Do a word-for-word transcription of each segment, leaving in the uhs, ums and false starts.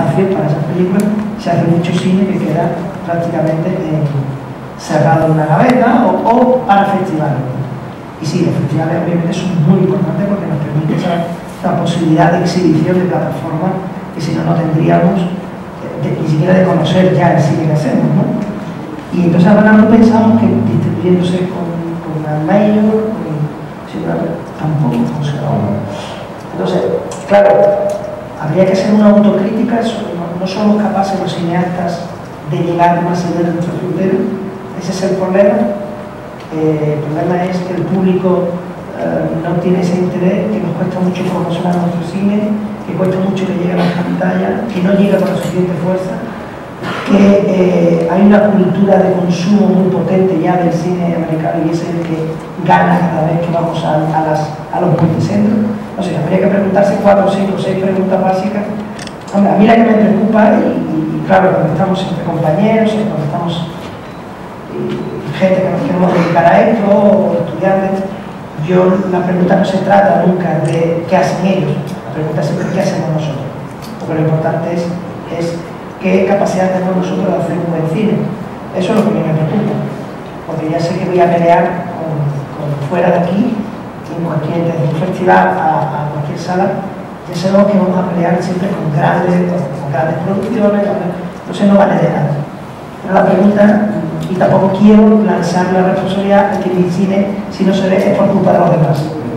espacio para esas películas, se hace mucho cine que queda prácticamente eh, cerrado en una gaveta o, o para festivales. Y sí, los festivales obviamente son muy importantes porque nos permiten esa, esa posibilidad de exhibición de plataformas que si no, no tendríamos de, ni siquiera de conocer ya el cine que hacemos, ¿no? Y entonces ahora no pensamos que distribuyéndose con, con una mayor, con, si no, tampoco funciona. Entonces, claro, habría que hacer una autocrítica, no, no somos capaces los cineastas de llegar más allá de nuestro criterio, ese es el problema. Eh, el problema es que el público eh, no tiene ese interés, que nos cuesta mucho promocionar nuestro cine, que cuesta mucho que llegue a las pantallas, que no llega con la suficiente fuerza, que eh, hay una cultura de consumo muy potente ya del cine americano y ese es el que gana cada vez que vamos a, a, las, a los multicentros. No sé, habría que preguntarse cuatro, cinco, seis preguntas básicas. Hombre, a mí la que me preocupa, y, y, y claro, cuando estamos entre compañeros, cuando estamos gente que nos queremos dedicar a esto, o estudiantes, yo, la pregunta no se trata nunca de qué hacen ellos, la pregunta es siempre qué hacemos nosotros, porque lo importante es, es qué capacidad tenemos nosotros de hacer un buen cine. Eso es lo que a mí me preocupa, porque ya sé que voy a pelear con, con fuera de aquí, en cualquier, desde un festival a, a cualquier sala, ya sabemos que vamos a pelear siempre con grandes, con, con grandes producciones, entonces no vale de nada. Pero la pregunta, y tampoco quiero lanzar la responsabilidad de que mi cine, si no se ve, es por culpa de los demás.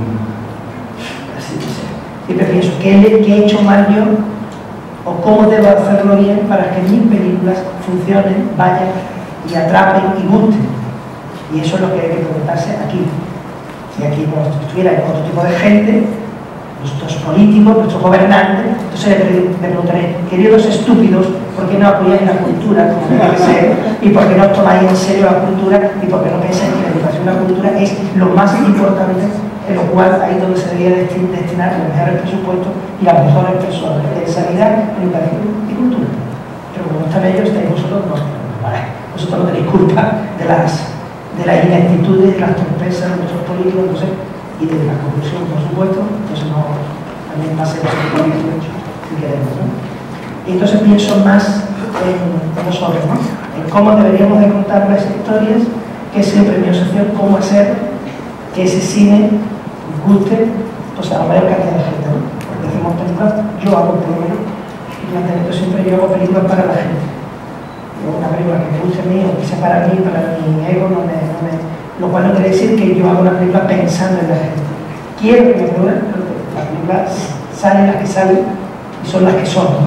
Así que siempre pienso, ¿qué, ¿qué he hecho mal yo? ¿O cómo debo hacerlo bien para que mis películas funcionen, vayan y atrapen y gusten? Y eso es lo que hay que preguntarse aquí. Si aquí estuviera otro tipo de gente, nuestros políticos, nuestros gobernantes, entonces le preguntaré, queridos estúpidos, ¿por qué no apoyáis la cultura como debe ser? ¿Y por qué no tomáis en serio la cultura? ¿Y por qué no pensáis que la educación y la cultura es lo más importante, en lo cual ahí es donde se debería destinar los mejores presupuestos y las mejores personas en sanidad, educación y cultura? Pero como están ellos, estáis vosotros, no. Vale, vosotros no tenéis culpa de las, de las ineptitudes, de las torpezas de nuestros políticos, entonces, y de la corrupción, por supuesto, entonces no, también va a ser político, si queremos, ¿no? Y entonces pienso más en, en nosotros, ¿no? En cómo deberíamos de contar las historias, que es siempre mi obsesión, cómo hacer que ese cine guste pues, a la mayor cantidad de gente, ¿no? Porque hacemos películas, yo hago por lo menos, y planteamiento siempre yo hago películas para la gente. Yo una película que me guste a mí, o que sea para mí, para mi ego, no me, no me lo cual no quiere decir que yo hago una película pensando en la gente. Quiero que me aplaudan, pero las películas salen las que salen y son las que son, ¿no?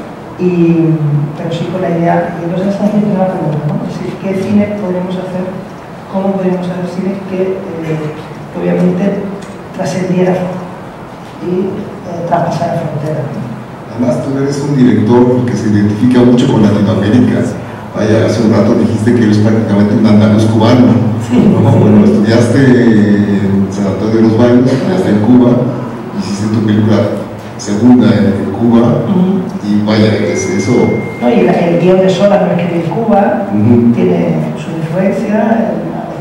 Y, pero sí con la idea, y entonces esa es la pregunta, ¿no? Es decir, ¿qué cine podríamos hacer? ¿Cómo podríamos hacer cine que, eh, que obviamente trascendiera y eh, traspasara fronteras? Además, tú eres un director que se identifica mucho con Latinoamérica. Vaya, hace un rato dijiste que eres prácticamente un andaluz cubano. Sí, ¿no? sí. Bueno, estudiaste en San Antonio de los Baños, estudiaste en Cuba, hiciste tu película segunda en Cuba, uh-huh. Y vaya, es eso. No, y la, el guión de Sola no escribe en Cuba, uh-huh. Tiene su influencia,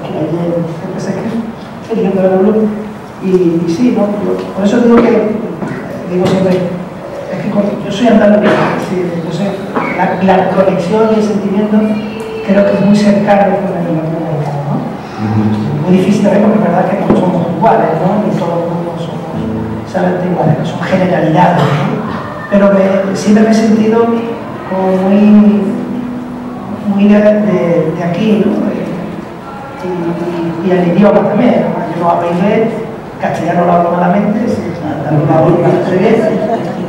empecé a escribir de la Blue, y, y sí, ¿no? Por eso digo que, digo siempre, es que yo soy andaluz, entonces la, la conexión y el sentimiento creo que es muy cercano con el latinoamericano, ¿no? Uh-huh. Muy difícil también porque es verdad que no somos iguales, ¿no? Ni todo el mundo somos exactamente iguales, no son generalidades, ¿no? Pero me, siempre me he sentido como muy, muy de, de, de aquí, ¿no? Y, y, y el idioma también, ¿no? Yo no hablo inglés, castellano lo hablo malamente, lo hablo bastante bien.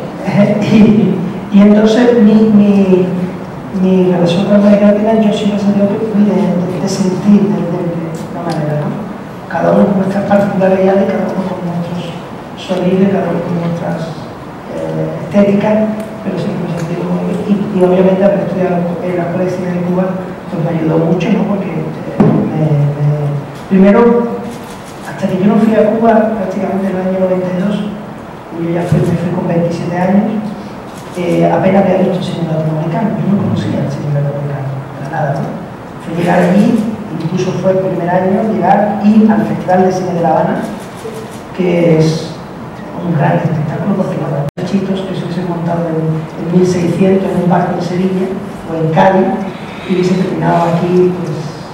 Y, y entonces mi, mi, mi relación con América Latina, yo siempre he sentido de, de, de sentir de, de, de una manera, ¿no? Cada uno con nuestras particularidades, cada uno con nuestros sonidos, cada uno con nuestras eh, estéticas, pero siempre me he sentido muy bien. Y, y obviamente haber estudiado en la Escuela de Cine de Cuba pues me ayudó mucho, ¿no? Porque eh, me, me, primero, hasta que yo no fui a Cuba prácticamente en el año noventa y dos, yo ya fui, me fui con veintisiete años, eh, apenas había visto cine latinoamericano, yo no conocía el cine latinoamericano, para nada, ¿no? Fui llegar allí, incluso fue el primer año, llegar y al Festival de Cine de La Habana, que es un gran espectáculo porque los chitos que se montaron montado en, en mil seiscientos en un barco en Sevilla o en Cádiz y hubiese terminado aquí, pues,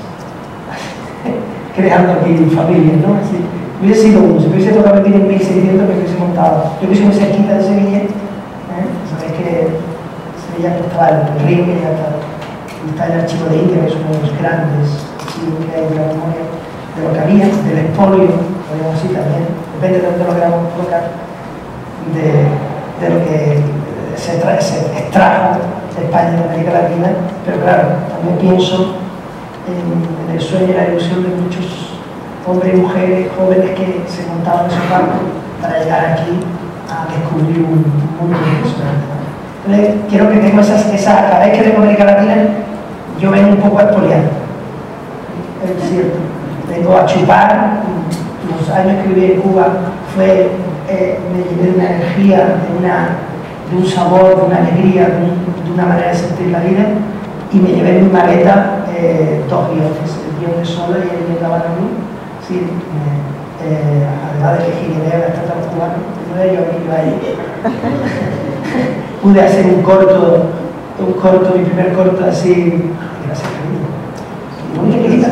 creando aquí familias, ¿no? Así, hubiese sido uno, si hubiese tocado vivir en mil seiscientos me hubiese montado. Yo hubiese muy cerquita de Sevilla, ¿eh? Sabéis que Sevilla estaba el río que ya está, está el archivo de India, que es uno de los grandes archivos que hay de la memoria de lo que había, del expolio, podríamos decir también, depende de dónde lo queramos colocar, de, de lo que se, tra se extrajo de España y de América Latina, pero claro, también pienso en, en el sueño y la ilusión de muchos hombres y mujeres jóvenes que se montaban en esos barcos para llegar aquí a descubrir un, un mundo impresionante. Entonces, quiero que tengo esas, esa, cada vez que vengo a América Latina, yo vengo un poco a expoliar, es cierto. Vengo a chupar. Los años que viví en Cuba fue, eh, me llevé de una energía, de, una, de un sabor, de una alegría, de, un, de una manera de sentir la vida, y me llevé en mi maleta eh, dos guiones, el guión de Sola y el guión de Barranú, sí, eh, eh, además de que Ginebra está tan cubano, uno de ellos aquí ahí. Pude hacer un corto, un corto, mi primer corto así, gracias a mí, muy querida.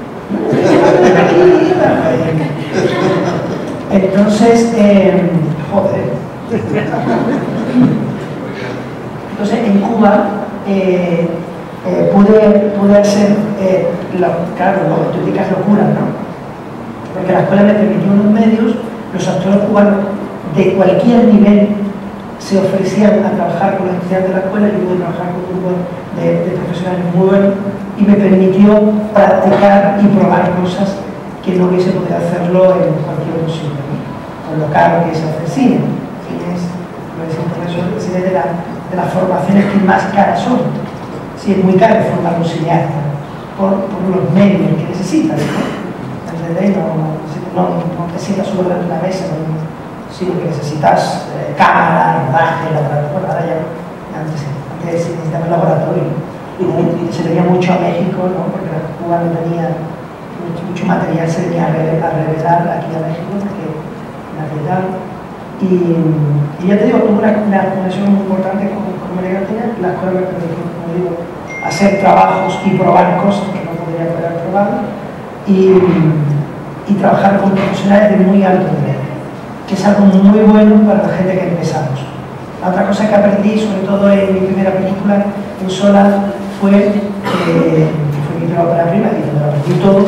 Entonces, eh, joder. Entonces, en Cuba eh, eh, pude, pude hacer, eh, lo, claro, las auténticas locuras, ¿no? Porque la escuela me permitió unos medios, los actores cubanos de cualquier nivel se ofrecían a trabajar con los estudiantes de la escuela. Yo pude trabajar con un grupo de, de profesionales muy buenos y me permitió practicar y probar cosas que no hubiese podido hacerlo en cualquier otro sitio, ¿no? Con lo caro que es hacer cine. Cine es, lo decimos por eso, el cine de, la, de las formaciones que más caras son. Sí, es muy caro formar un cineasta por, por los medios que necesitas, ¿no? ¿Entendéis? No, no, no te sientas solo delante de una mesa, ¿no? Sino que necesitas eh, cámara, rodaje, laboratorio. Bueno, ahora ya, antes, antes necesitaba el laboratorio. Y, y se venía mucho a México, ¿no? Porque la Cuba no tenía mucho, mucho material, se venía a revelar, a revelar aquí a México, porque la realidad. Y, y ya te digo, tuve una, una conexión muy importante con, con América Latina. La escuela me permitió, como digo, hacer trabajos y probar cosas que no podría haber probado. Y, y trabajar con profesionales de muy alto nivel, que es algo muy bueno para la gente que empezamos. La otra cosa que aprendí, sobre todo en mi primera película, en Sola, fue, eh, que fue mi primera ópera prima, y donde lo aprendí todo,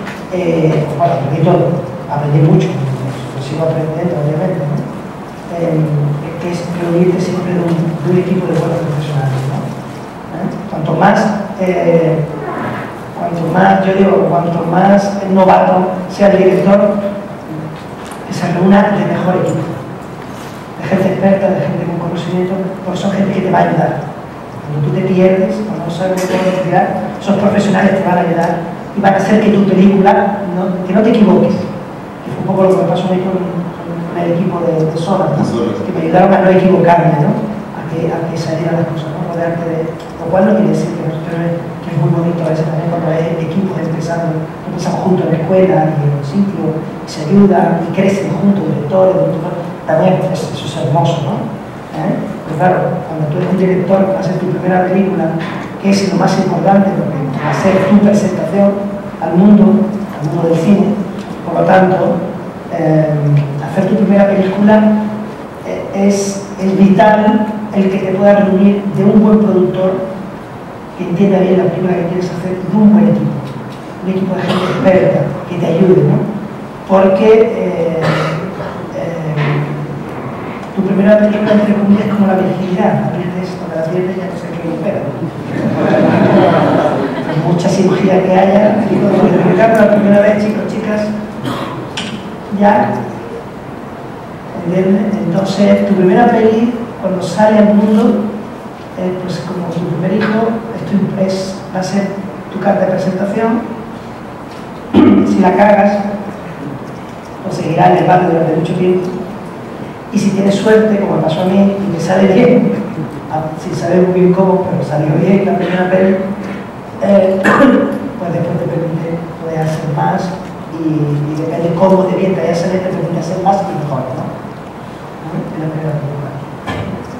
eh, bueno, aprendí todo, aprendí mucho, lo sigo aprendiendo, obviamente, ¿no? Eh, que es reunirte siempre de un, de un equipo de buenos profesionales, ¿no? ¿Eh? Cuanto más, eh, cuanto más, yo digo, cuanto más novato sea el director, que se reúna de mejor equipo, de gente experta, de gente con conocimiento, porque son gente que te va a ayudar. Cuando tú te pierdes, cuando no sabes cómo investigar, esos profesionales te van a ayudar y van a hacer que tu película, no, que no te equivoques. Que fue un poco lo que me pasó a mí con, con el equipo de, de Sola, ¿no? Que me ayudaron a no equivocarme, ¿no? A que, a que salieran las cosas, ¿no? Rodearte de, lo cual no quiere decir que, nosotros, que es muy bonito a veces también cuando hay equipos empezando, empezamos juntos en la escuela y en el sitio, y se ayudan y crecen juntos, directores, directores, también pues, eso es hermoso, ¿no? ¿Eh? Pero claro, cuando tú eres un director, vas a hacer tu primera película, que es lo más importante, porque va a ser tu presentación al mundo, al mundo del cine, por lo tanto, eh, hacer tu primera película eh, es, es vital el que te pueda reunir de un buen productor que entienda bien la película que quieres hacer, de un buen equipo, un equipo de gente experta que te ayude, ¿no? Porque eh, eh, tu primera película, entre comillas, es como la virginidad, la pierdes, cuando la pierdes ya no sé qué opera. Por mucha cirugía que haya, digo, la primera vez, chicos, chicas, ya, ¿entiendes? Entonces, tu primera peli, cuando sale al mundo, eh, pues como tu primer hijo, esto es, va a ser tu carta de presentación. Si la cagas, pues seguirá en el barrio durante mucho tiempo. Y si tienes suerte, como me pasó a mí, y te sale bien, sin saber muy bien cómo, pero salió bien la primera peli, eh, pues después te permite poder hacer más, y, y depende de cómo de bien te haya salido, te permite hacer más y mejor, ¿no? En la primera película.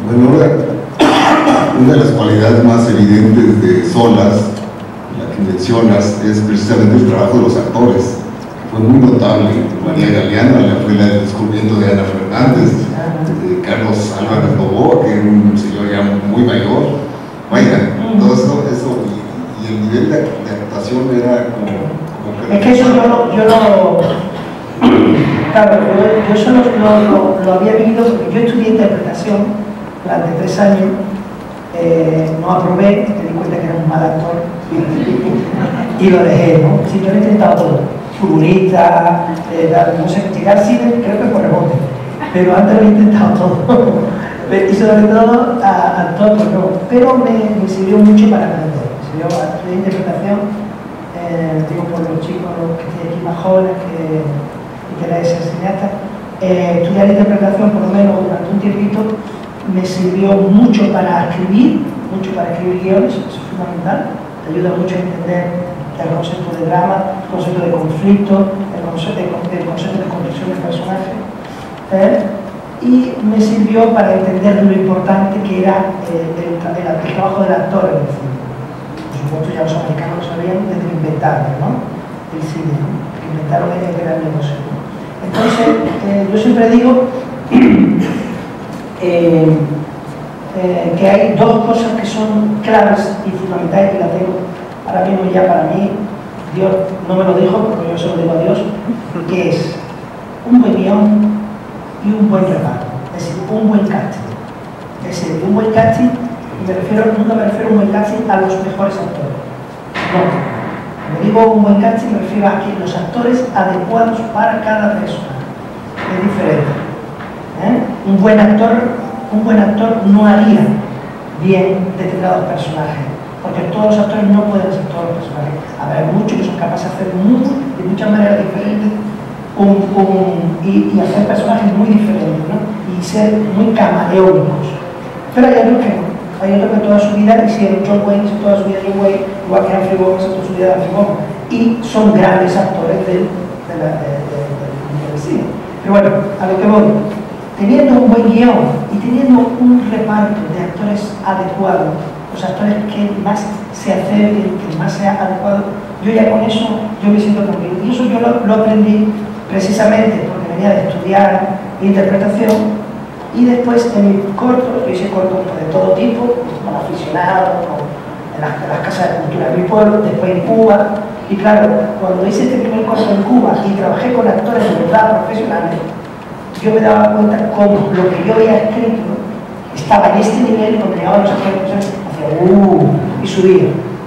Bueno, una de las cualidades más evidentes de Solas, la que mencionas, es precisamente el trabajo de los actores. Fue muy notable. María Galeana, la fue el descubrimiento de Ana Fernández, de Carlos Álvarez Novoa, que era un señor ya muy mayor. Vaya, todo eso, eso y, y el nivel de, de actuación era como, como que... Es que eso yo lo... Yo lo claro, yo, yo eso lo, lo, lo había vivido porque yo estudié interpretación durante tres años, eh, no aprobé, me di cuenta que era un mal actor y lo dejé, ¿no? Sí, yo lo he intentado todo, futbolista, eh, no sé, llegar al cine, creo que por rebote, pero antes lo he intentado todo, y sobre todo a actor, pues no, pero me, me sirvió mucho para aprender, me sirvió a estudiar interpretación, eh, digo por los chicos que estoy aquí más jóvenes que, que queráis ser cineasta, eh, estudiar interpretación por lo menos durante un tiempito me sirvió mucho para escribir, mucho para escribir guiones, eso es fundamental, te ayuda mucho a entender el concepto de drama, el concepto de conflicto, el concepto de, el concepto de construcción del personaje, ¿eh? Y me sirvió para entender lo importante que era eh, el, el, el trabajo del actor en el cine. Por supuesto ya los americanos lo sabían desde que inventaron, ¿no? El cine, ¿no? Que inventaron el gran negocio, ¿no? Entonces, eh, yo siempre digo Eh, eh, que hay dos cosas que son claves y fundamentales, y las tengo ahora mismo ya para mí. Dios no me lo dijo, pero yo se lo digo a Dios, que es un buen guión y un buen reparto, es decir, un buen casting. Es decir, un buen casting, me refiero, nunca me refiero a un buen casting a los mejores actores. No, cuando digo un buen casting me refiero a que los actores adecuados para cada persona. Es diferente. ¿Eh? Un buen actor, un buen actor no haría bien determinados personajes, porque todos los actores no pueden ser todos los personajes. Habrá muchos que son capaces de hacer muy, de muchas maneras diferentes un, un, y, y hacer personajes muy diferentes, ¿no? Y ser muy camaleónicos. Pero hay otros que no. Hay otros que toda su vida hicieron John Wayne, hizo toda su vida John Wayne, igual que Humphrey Bogart hizo toda su vida Humphrey Bogart, y son grandes actores del, de la, de, de, de, del cine. Pero bueno, a lo que voy. Teniendo un buen guión y teniendo un reparto de actores adecuados, los actores que más se acerquen, que más sea adecuado, yo ya con eso yo me siento conmigo. Y eso yo lo, lo aprendí precisamente porque venía de estudiar interpretación y después en mis cortos, yo hice cortos de todo tipo, como aficionado, como en las, en las casas de cultura de mi pueblo, después en Cuba. Y claro, cuando hice este primer corto en Cuba y trabajé con actores de verdad profesionales, yo me daba cuenta cómo lo que yo había escrito estaba en este nivel, cuando llegaban los actores, hacía uh, y subía.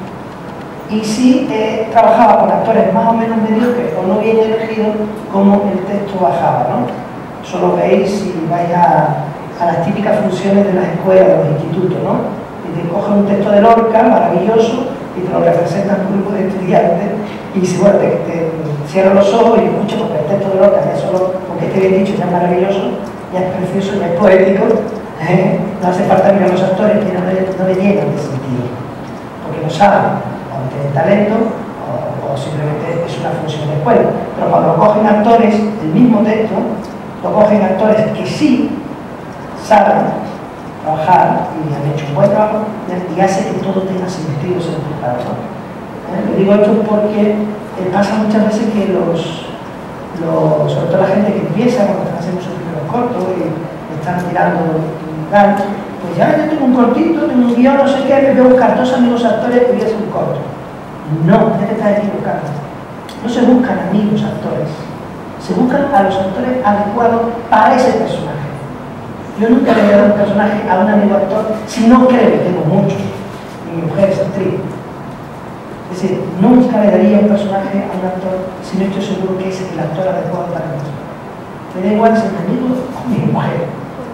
Y sí eh, trabajaba con actores más o menos mediocres o no bien elegidos, como el texto bajaba, ¿no? Eso lo veis si vais a, a las típicas funciones de las escuelas, de los institutos, ¿no? Y te cogen un texto de Lorca, maravilloso, y te lo representan un grupo de estudiantes, y si bueno, te, te cierro los ojos y escucho porque el texto de Lorca ya solo, porque este bien dicho ya es maravilloso, ya es precioso, ya es poético, ¿eh? No hace falta mirar a los actores que no le, no le llenan de sentido, porque lo saben, o no tienen talento, o, o simplemente es una función de escuela. Pero cuando lo cogen actores, el mismo texto, lo cogen actores que sí saben trabajar y han hecho un buen trabajo y hace que todo tenga sentido, significado, ¿no? ¿Eh? Le digo esto porque eh, pasa muchas veces que los, los, sobre todo la gente que empieza cuando están haciendo sus primeros cortos y están tirando tal, pues ya yo tengo un cortito, tengo un guión, no sé qué, me voy a buscar dos amigos actores y voy a hacer un corto. No, ya te estás equivocando. No se buscan amigos actores, se buscan a los actores adecuados para ese personaje. Yo nunca le he dado un personaje a un amigo actor si no creo, que tengo muchos, mi mujer es actriz. Es decir, nunca le daría un personaje a un actor si no estoy seguro que es el actor adecuado para mí. Me da igual si es mi amigo o mi mujer.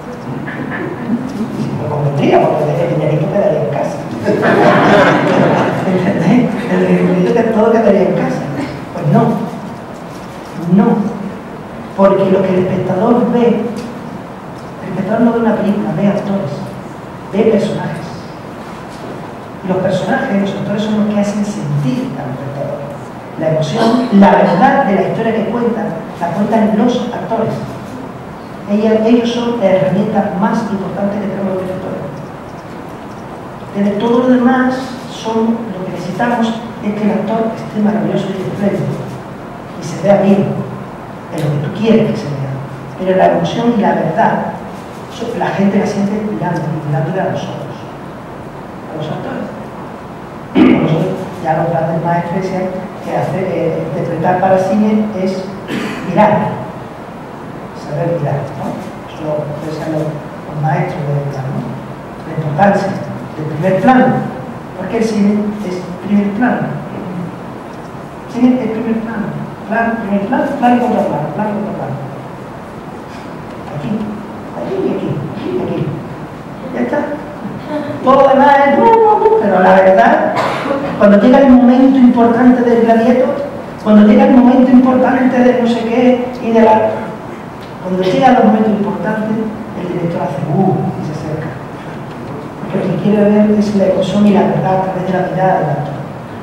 Si me convendría, porque el dinerito quedaría en casa. ¿Entendés? El dinerito que todo quedaría en casa. Pues no. No. Porque lo que el espectador ve, el espectador no ve una película, ve actores, ve personajes. Y los personajes, los actores son los que hacen sentir al espectador. La emoción, la verdad de la historia que cuentan, la cuentan los actores. Ellos, ellos son la herramienta más importante que tenemos que tener Desde todo lo demás, son, lo que necesitamos es que el actor esté maravilloso y espléndido y se vea bien en lo que tú quieres que se vea. Pero la emoción y la verdad, la gente la siente mirando, mirándole a nosotros, a los actores. Por eso ya los grandes maestros decían que hacer, eh, interpretar para cine es mirar, saber mirar, ¿no? Eso lo decían los, los maestros de mirar, ¿no? La importancia del primer plano, porque el cine es primer plano. El cine es primer plano, plano, primer plano, plano y contra plano, plano y contra plano. Aquí, aquí y aquí, aquí y aquí. Ya está. Todo lo demás es, pero la verdad, cuando llega el momento importante del gladiator, cuando llega el momento importante de no sé qué y de la... Cuando llega el momento importante, el director hace uh y se acerca. Porque lo que quiere ver es la emoción y la verdad a través de la mirada del actor.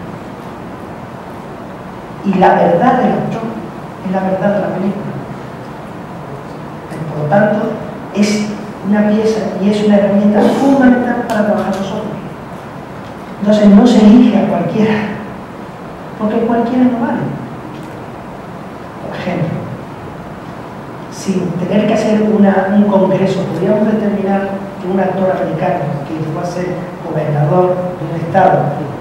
Y la verdad del actor es la verdad de la película. Por lo tanto, es una pieza y es una herramienta fundamental para trabajar nosotros. Entonces no se elige a cualquiera, porque cualquiera no vale. Por ejemplo, sin tener que hacer una, un congreso, podríamos determinar que un actor americano que llegó a ser gobernador de un estado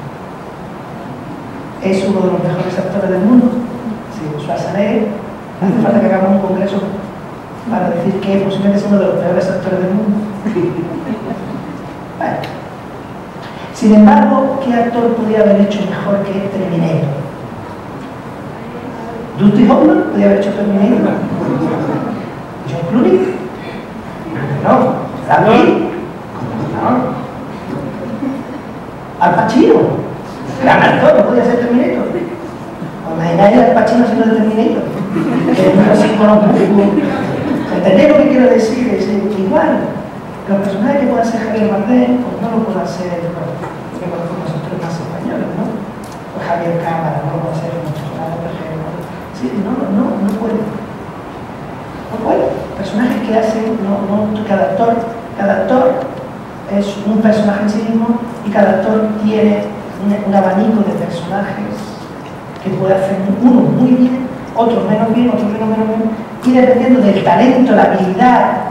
es uno de los mejores actores del mundo. Si Schwarzenegger, hace falta que hagamos un congreso para decir que posiblemente es uno de los peores actores del mundo. Bueno. Sin embargo, ¿qué actor podría haber hecho mejor que Terminator? ¿Dusty Hoffman podría haber hecho Terminator? ¿John Clooney? No. ¿David? No. Al Pacino, gran actor, no podía ser Terminator. Imagináis al Pacino haciendo de Terminator, que es así con los músculos. ¿Entendéis lo que quiero decir? Es igual. Los personajes que puedan ser Javier Bardem, pues no lo puedan ser, porque conozco los actores más españoles, ¿no? Pues Javier Cámara, no lo puede ser muchos personajes, ¿no? Sí, no, no, no puede. No puede. Personajes que hacen, no, no, cada actor, cada actor es un personaje en sí mismo y cada actor tiene un, un abanico de personajes que puede hacer uno muy bien, otros menos bien, otros menos menos bien, y dependiendo del talento, la habilidad,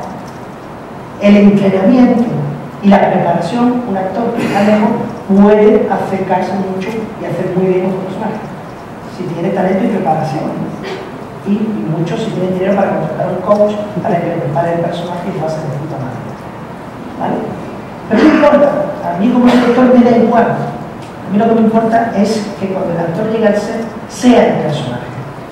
el entrenamiento y la preparación, un actor que está lejos puede acercarse mucho y hacer muy bien un personaje, si tiene talento y preparación. Y, y muchos si tienen dinero para contratar a un coach para que le prepare el personaje y lo hace de puta madre. ¿Vale? Pero no importa, a mí como director me da igual. A mí lo que me importa es que cuando el actor llegue al set, sea el personaje.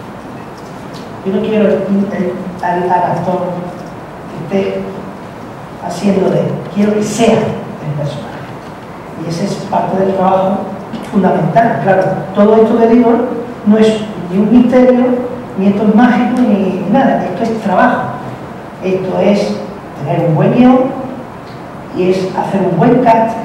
Yo no quiero el, el, al, al actor que esté haciendo de él, quiero que sea el personaje. Y ese es parte del trabajo fundamental. Claro, todo esto que digo no es ni un misterio, ni esto es mágico, ni, ni nada. Esto es trabajo. Esto es tener un buen guión y es hacer un buen casting,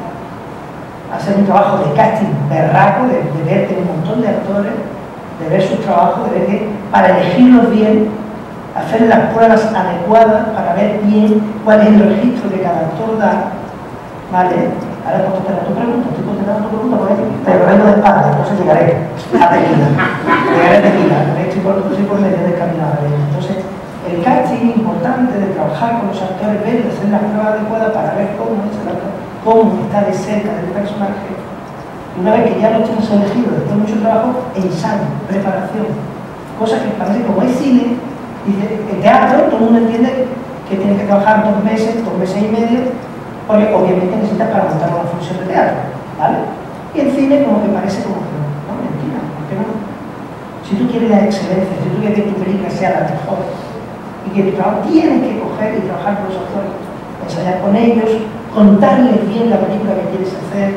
hacer un trabajo de casting berraco, de, de verte un montón de actores, de ver sus trabajos, de ver que para elegirlos bien, hacer las pruebas adecuadas para ver bien cuál es el registro que cada actor da. ¿Vale? Ahora contestaré a tu pregunta, estoy contestando a tu pregunta porque te vengo de espalda, entonces llegaré a tequila. Llegaré a tequila, estoy por, estoy por medio del camino a la Entonces, el casting es importante de trabajar con los actores, ver, de hacer las pruebas adecuadas para ver cómo es el actor, cómo está de cerca del personaje. Una vez que ya lo tienes elegido, después de mucho trabajo, ensayo, preparación. Cosas que parece como es cine, dice, el teatro, todo el mundo entiende que tiene que trabajar dos meses, dos meses y medio, porque obviamente necesitas para montar una función de teatro, ¿vale? Y el cine como que parece como que no, no, mentira, ¿por qué no? Si tú quieres la excelencia, si tú quieres que tu película sea la mejor, y que tu trabajo tienes que coger y trabajar con los actores, ensayar con ellos, contarles bien la película que quieres hacer.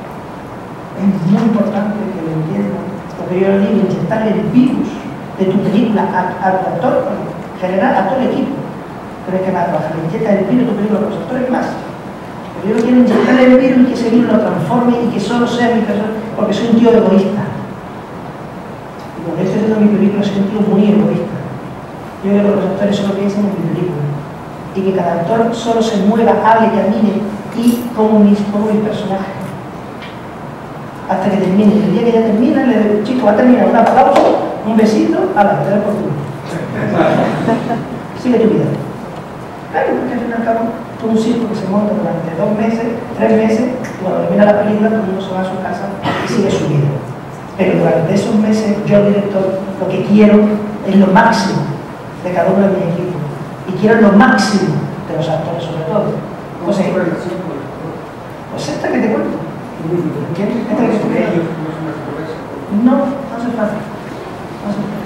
Es muy importante que lo entiendan, porque yo digo, inyectar el virus de tu película al actor, en general a todo el equipo, pero es que más trabajar, inyecta el virus de tu película a los actores más. Pero yo quiero inyectar el virus y que ese virus lo transforme y que solo sea mi persona, porque soy un tío egoísta. Y cuando estoy haciendo mi película soy un tío muy egoísta. Yo quiero que los actores solo piensen en mi película y que cada actor solo se mueva, hable, camine y como mis, como mis personajes. hasta que termine. El día que ya termina, le digo, chico, va a terminar, un aplauso, un besito, a la que te da por culo. Sigue tu vida. Claro, porque al fin y al cabo, todo un circo que se monta durante dos meses, tres meses, y cuando termina la película, todo el mundo se va a su casa y sigue su vida. Pero durante esos meses, yo, el director, lo que quiero es lo máximo de cada uno de mis equipos. Y quiero lo máximo de los actores, sobre todo. ¿Cómo se llama? Pues esta que te cuento. ¿Entiendes? Esta que te cuento. No, no hace falta. No hace falta.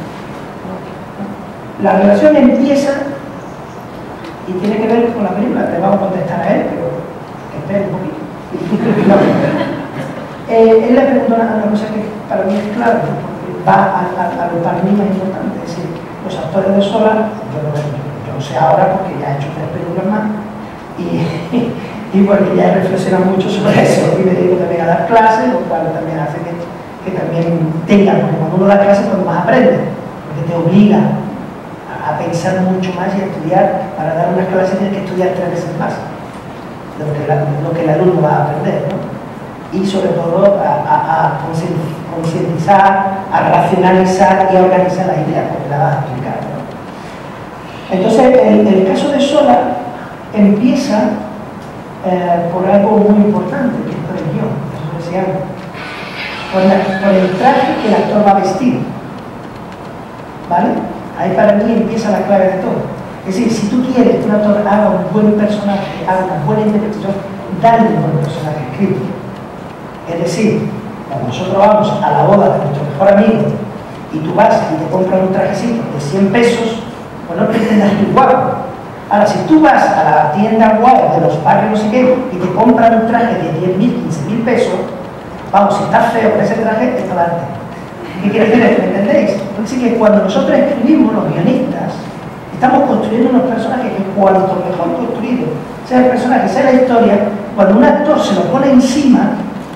La relación empieza y tiene que ver con la película. Te vamos a contestar a él, pero que espere un poquito. No. Eh, él le preguntó una, una cosa que para mí es clave, porque va a, a, a lo para mí más importante. Es decir, los actores de Sola, yo lo, yo lo sé ahora porque ya he hecho tres películas más y, y porque ya he reflexionado mucho sobre eso y me dedico también a dar clases, lo cual también hace que, que también tenga, porque cuando uno da clases cuando más aprende, porque te obliga a, a pensar mucho más y a estudiar. Para dar una clase tienes que estudiar tres veces más lo que, la, lo que el alumno va a aprender, ¿no? Y sobre todo a, a, a concientizar, a racionalizar y a organizar las ideas, porque la vas a explicar, ¿no? Entonces, el, el caso de Sola empieza eh, por algo muy importante, que es por el guión, eso decía antes, por, la, por el traje que el actor va a vestir, ¿vale? Ahí para mí empieza la clave de todo. Es decir, si tú quieres que un actor haga un buen personaje, haga una buena interpretación, dale un buen personaje escrito. Es decir, cuando nosotros vamos a la boda de nuestro mejor amigo y tú vas y te compras un trajecito de cien pesos, pues no pretendas ir guapo. Ahora, si tú vas a la tienda guay de los barrios no sé qué y te compras un traje de diez mil, quince mil pesos, vamos, si estás feo con ese traje, es para adelante. ¿Qué quiere decir? ¿Me entendéis? Así que cuando nosotros escribimos, los guionistas, estamos construyendo unos personajes que cuanto mejor construido sea el personaje, sea la historia, cuando un actor se lo pone encima,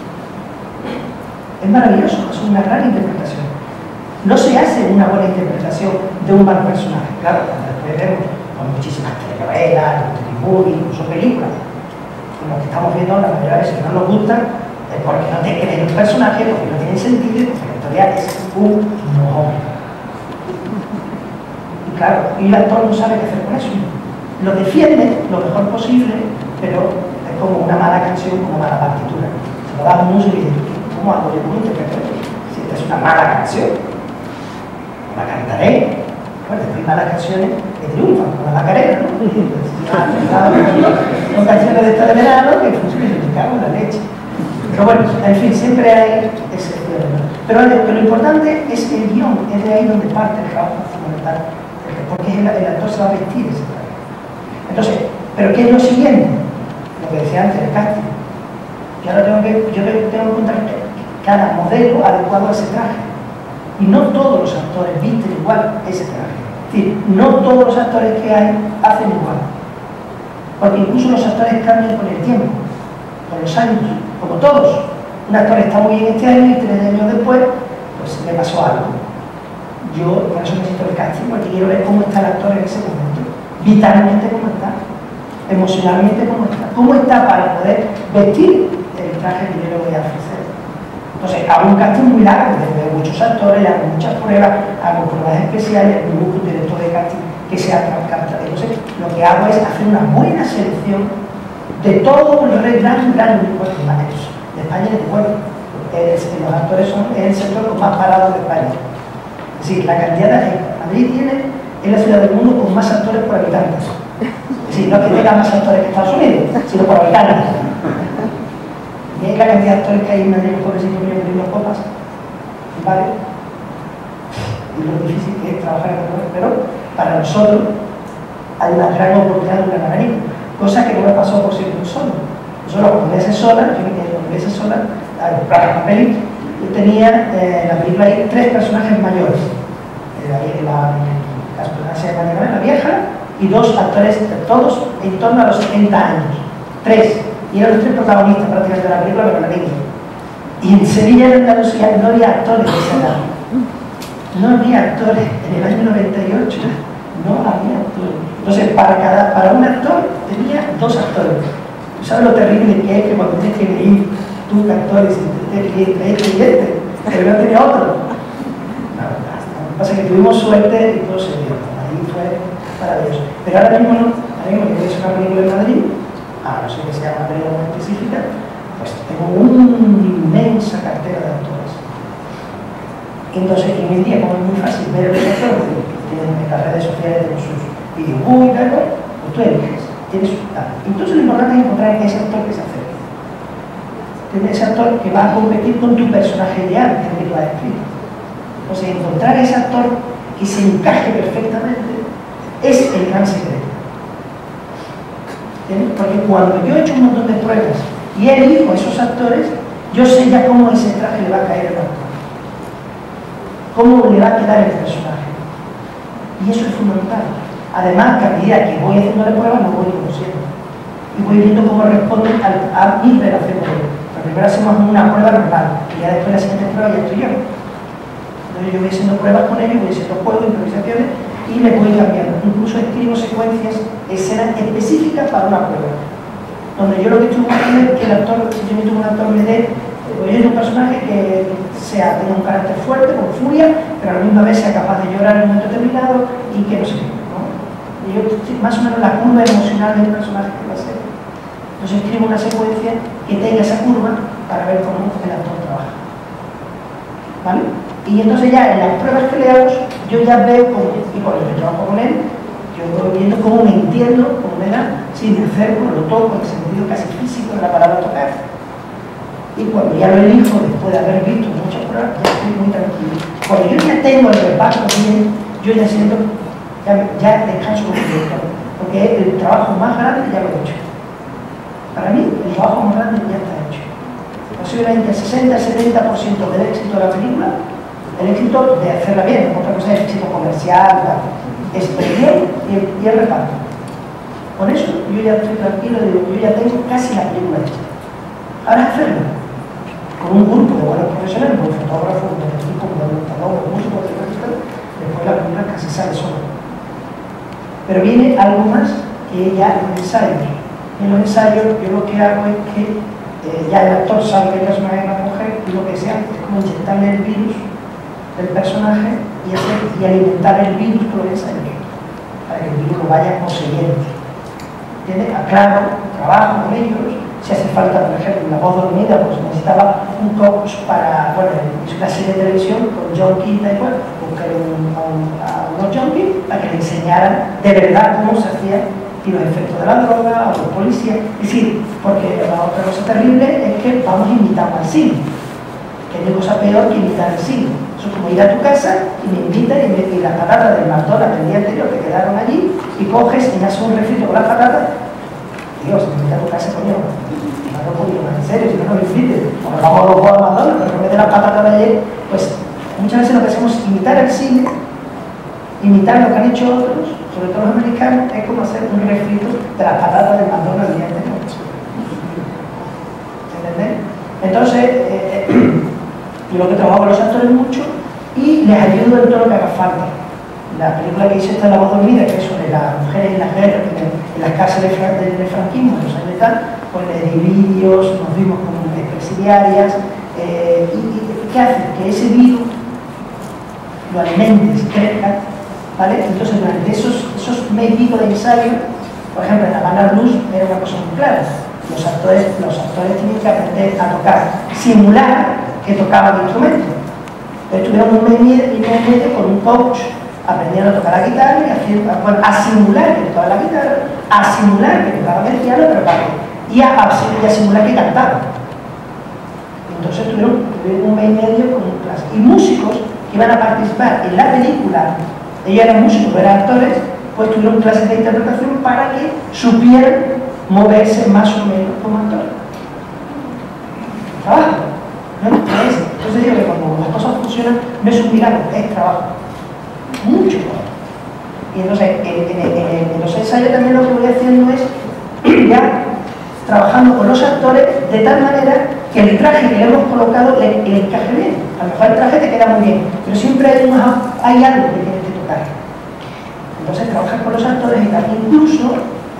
es maravilloso, es una gran interpretación. No se hace una buena interpretación de un mal personaje. Claro, después vemos con muchísimas telenovelas, movies, incluso películas, como que estamos viendo la mayoría de veces que no nos gustan, es porque no te crees un personaje, porque no tiene sentido y porque la historia es un mojón. Y claro, y el actor no sabe qué hacer con eso. Lo defiende lo mejor posible, pero es como una mala canción, una mala partitura. Se lo da a un músico y dice, ¿cómo hago yo como interpretar? Si esta es una mala canción, la cantaré. Bueno, después malas canciones que triunfan, como la Macarena, ¿no? Son canciones de esta de verano que funcionan, me cago en la leche. Pero bueno, en fin, siempre hay excepciones, ¿no? Pero lo, lo importante es el guión, es de ahí donde parte el trabajo fundamental, porque el, el actor se va a vestir ese traje. Entonces, ¿pero qué es lo siguiente? Lo que decía antes, el casting. Yo ahora tengo que, yo tengo que encontrar cada modelo adecuado a ese traje. Y no todos los actores visten igual ese traje. Es decir, no todos los actores que hay hacen igual. Porque incluso los actores cambian con el tiempo, con los años, como todos. Un actor está muy bien este año y tres años después, pues le pasó algo. Yo, por eso necesito el casting, porque quiero ver cómo está el actor en ese momento. Vitalmente cómo está, emocionalmente cómo está. Cómo está para poder vestir el traje que yo le voy a ofrecer. Entonces, hago un casting muy largo, veo muchos actores, hago muchas pruebas, hago pruebas especiales, busco un director de casting que sea captado. Entonces, lo que hago es hacer una buena selección de todo el gran, gran grupo de maestros de España y de fuera. Los actores son el sector más parado de España. Es decir, la cantidad de Madrid tiene, es la ciudad del mundo con más actores por habitantes. Es decir, no es que tenga más actores que Estados Unidos, sino por habitantes. Y hay la cantidad de actores que hay en Madrid, pobrecitos míos, que no copas, ¿vale? Y lo difícil que es trabajar en el, pero para nosotros hay una gran oportunidad de un gran abanico, cosa que no me pasó por ser un solo. Nosotros cuando voy a ser sola, yo me quedé cuando voy a ser sola, a comprar papel, yo tenía eh, en la película ahí tres personajes mayores. Eh, la, la, la personaje de la vieja y dos actores, todos en torno a los setenta años. Tres. Y eran los tres protagonistas prácticamente de la película, pero la niña. Y en Sevilla y en Andalucía no había actores de esa edad. No había actores. En el año noventa y ocho no había actores. Entonces, para, cada, para un actor tenía dos actores. ¿Sabes lo terrible que es que cuando tienes que ir tú que actor y este, este y este, pero no tenía otro. No, lo que pasa es que tuvimos suerte y todo se dio. Ahí fue maravilloso. Pero ahora mismo no, ahora mismo que es una película en Madrid, ah, no sé que sea una película muy específica, pues tengo una inmensa cartera de actores. Entonces, hoy en día, como es muy fácil ver los actores que tienen en las redes sociales, tienen sus videobooks y tal, pues tú eliges, tienes su tal. Entonces, lo importante es encontrar ese actor que se acerque. Ese actor que va a competir con tu personaje ideal, que lo ha escrito. Entonces, encontrar ese actor que se encaje perfectamente es el gran secreto. ¿Entiendes? Porque cuando yo he hecho un montón de pruebas y elijo esos actores, yo sé ya cómo ese traje le va a caer al actor. Cómo le va a quedar el personaje. Y eso es fundamental. Además, que a medida que voy haciéndole pruebas, lo voy conociendo. Y voy viendo cómo responde a, a mi relación con él. Pero primero hacemos una prueba normal, y ya después la siguiente prueba ya estoy yo. Entonces yo voy haciendo pruebas con ellos, voy haciendo juegos, improvisaciones, y les voy cambiando. Incluso escribo secuencias, escenas específicas para una prueba. Donde yo lo que estoy buscando es que el actor, si yo necesito un actor me dé, pues es un personaje que sea, tenga un carácter fuerte, con furia, pero a la misma vez sea capaz de llorar en un momento determinado y que no sé qué, ¿no? Y yo, más o menos la curva emocional del personaje que va a ser. Entonces escribo una secuencia que tenga esa curva para ver cómo el actor trabaja. ¿Vale? Y entonces ya en las pruebas que le hago, yo ya veo cómo, y cuando yo trabajo con él, yo voy viendo cómo me entiendo, cómo me da, si me acerco, lo toco, en el sentido casi físico de la palabra tocar. Y cuando ya lo elijo, después de haber visto muchas pruebas, ya estoy muy tranquilo. Cuando yo ya tengo el reparto bien, yo ya siento, ya, ya descanso como director, porque el trabajo más grande ya lo he hecho. Para mí, el trabajo más grande ya está hecho. Posiblemente el sesenta a setenta por ciento del éxito de la película, el éxito de hacerla bien, otra cosa es el éxito comercial, es el guión y el, y el reparto. Con eso yo ya estoy tranquilo, digo, yo ya tengo casi la película hecha. Ahora es hacerlo con un grupo de buenos profesionales, un fotógrafo, un equipo, un montador, un músico, después la película casi sale sola. Pero viene algo más que ya los ensayos. En los ensayos yo lo que hago es que eh, ya el actor sabe que el personaje va a coger y lo que sea es como inyectarle el virus del personaje y, hacer, y alimentar el virus por los ensayos para que el virus lo vaya poseyendo. ¿Entiendes? Aclaro, trabajo con ellos. Si hace falta, por ejemplo, La Voz Dormida, pues necesitaba un coach para, bueno, es una serie de televisión con junkies y igual, buscar un, a, un, a unos junkies para que le enseñaran de verdad cómo se hacía y los efectos de la droga, a los policías. Es decir, porque la otra cosa terrible es que vamos imitando al cine, que no hay cosa peor que imitar el cine. Eso es como ir a tu casa y me invitan y, me, y las patatas del McDonald's del día anterior que quedaron allí y coges y me haces un refrito con las patatas. Dios, si me invita a tu casa, coño, no un poquito más en serio, si no, no me invites. Cuando vamos a los juegos de McDonald's, pero en vez de las patatas de ayer, pues muchas veces lo que hacemos es imitar el cine, imitar lo que han hecho otros, sobre todo los americanos, es como hacer un refrito de las patatas del McDonald's del día anterior. ¿Entendés? Entonces, eh, yo lo que trabajo con los actores mucho y les ayudo en todo lo que haga falta. La película que hice está en La Voz Dormida, que es sobre las mujeres en las guerras, en las cárceles del franquismo, en los años tal, pues le di vídeos, nos vimos con presidiarias, eh, y, y ¿qué hace? Que ese virus lo alimentes, crezca, ¿vale? Entonces durante esos, esos mes y pico de ensayo, por ejemplo en La Banda Blues era una cosa muy clara, los actores, los actores tienen que aprender a tocar, simular que tocaban el instrumento. Estuvieron un mes y medio con un coach, aprendiendo a tocar la guitarra y haciendo, bueno, a simular que tocaba la guitarra, a simular que tocaba el piano, pero para y a, a, y a simular que cantaba. Entonces tuvieron, tuvieron un mes y medio con clase. Y músicos que iban a participar en la película, ellos eran músicos, eran actores, pues tuvieron clases de interpretación para que supieran moverse más o menos como actores. Trabajo, ¿no? Entonces digo que cuando las cosas funcionan, no es un milagro, es trabajo. Mucho trabajo. Y entonces en, en, en, en los ensayos también lo que voy haciendo es ya trabajando con los actores de tal manera que el traje que le hemos colocado le, le encaje bien. A lo mejor el traje te queda muy bien, pero siempre hay, una, hay algo que tienes que tocar. Entonces trabajas con los actores y tal. Incluso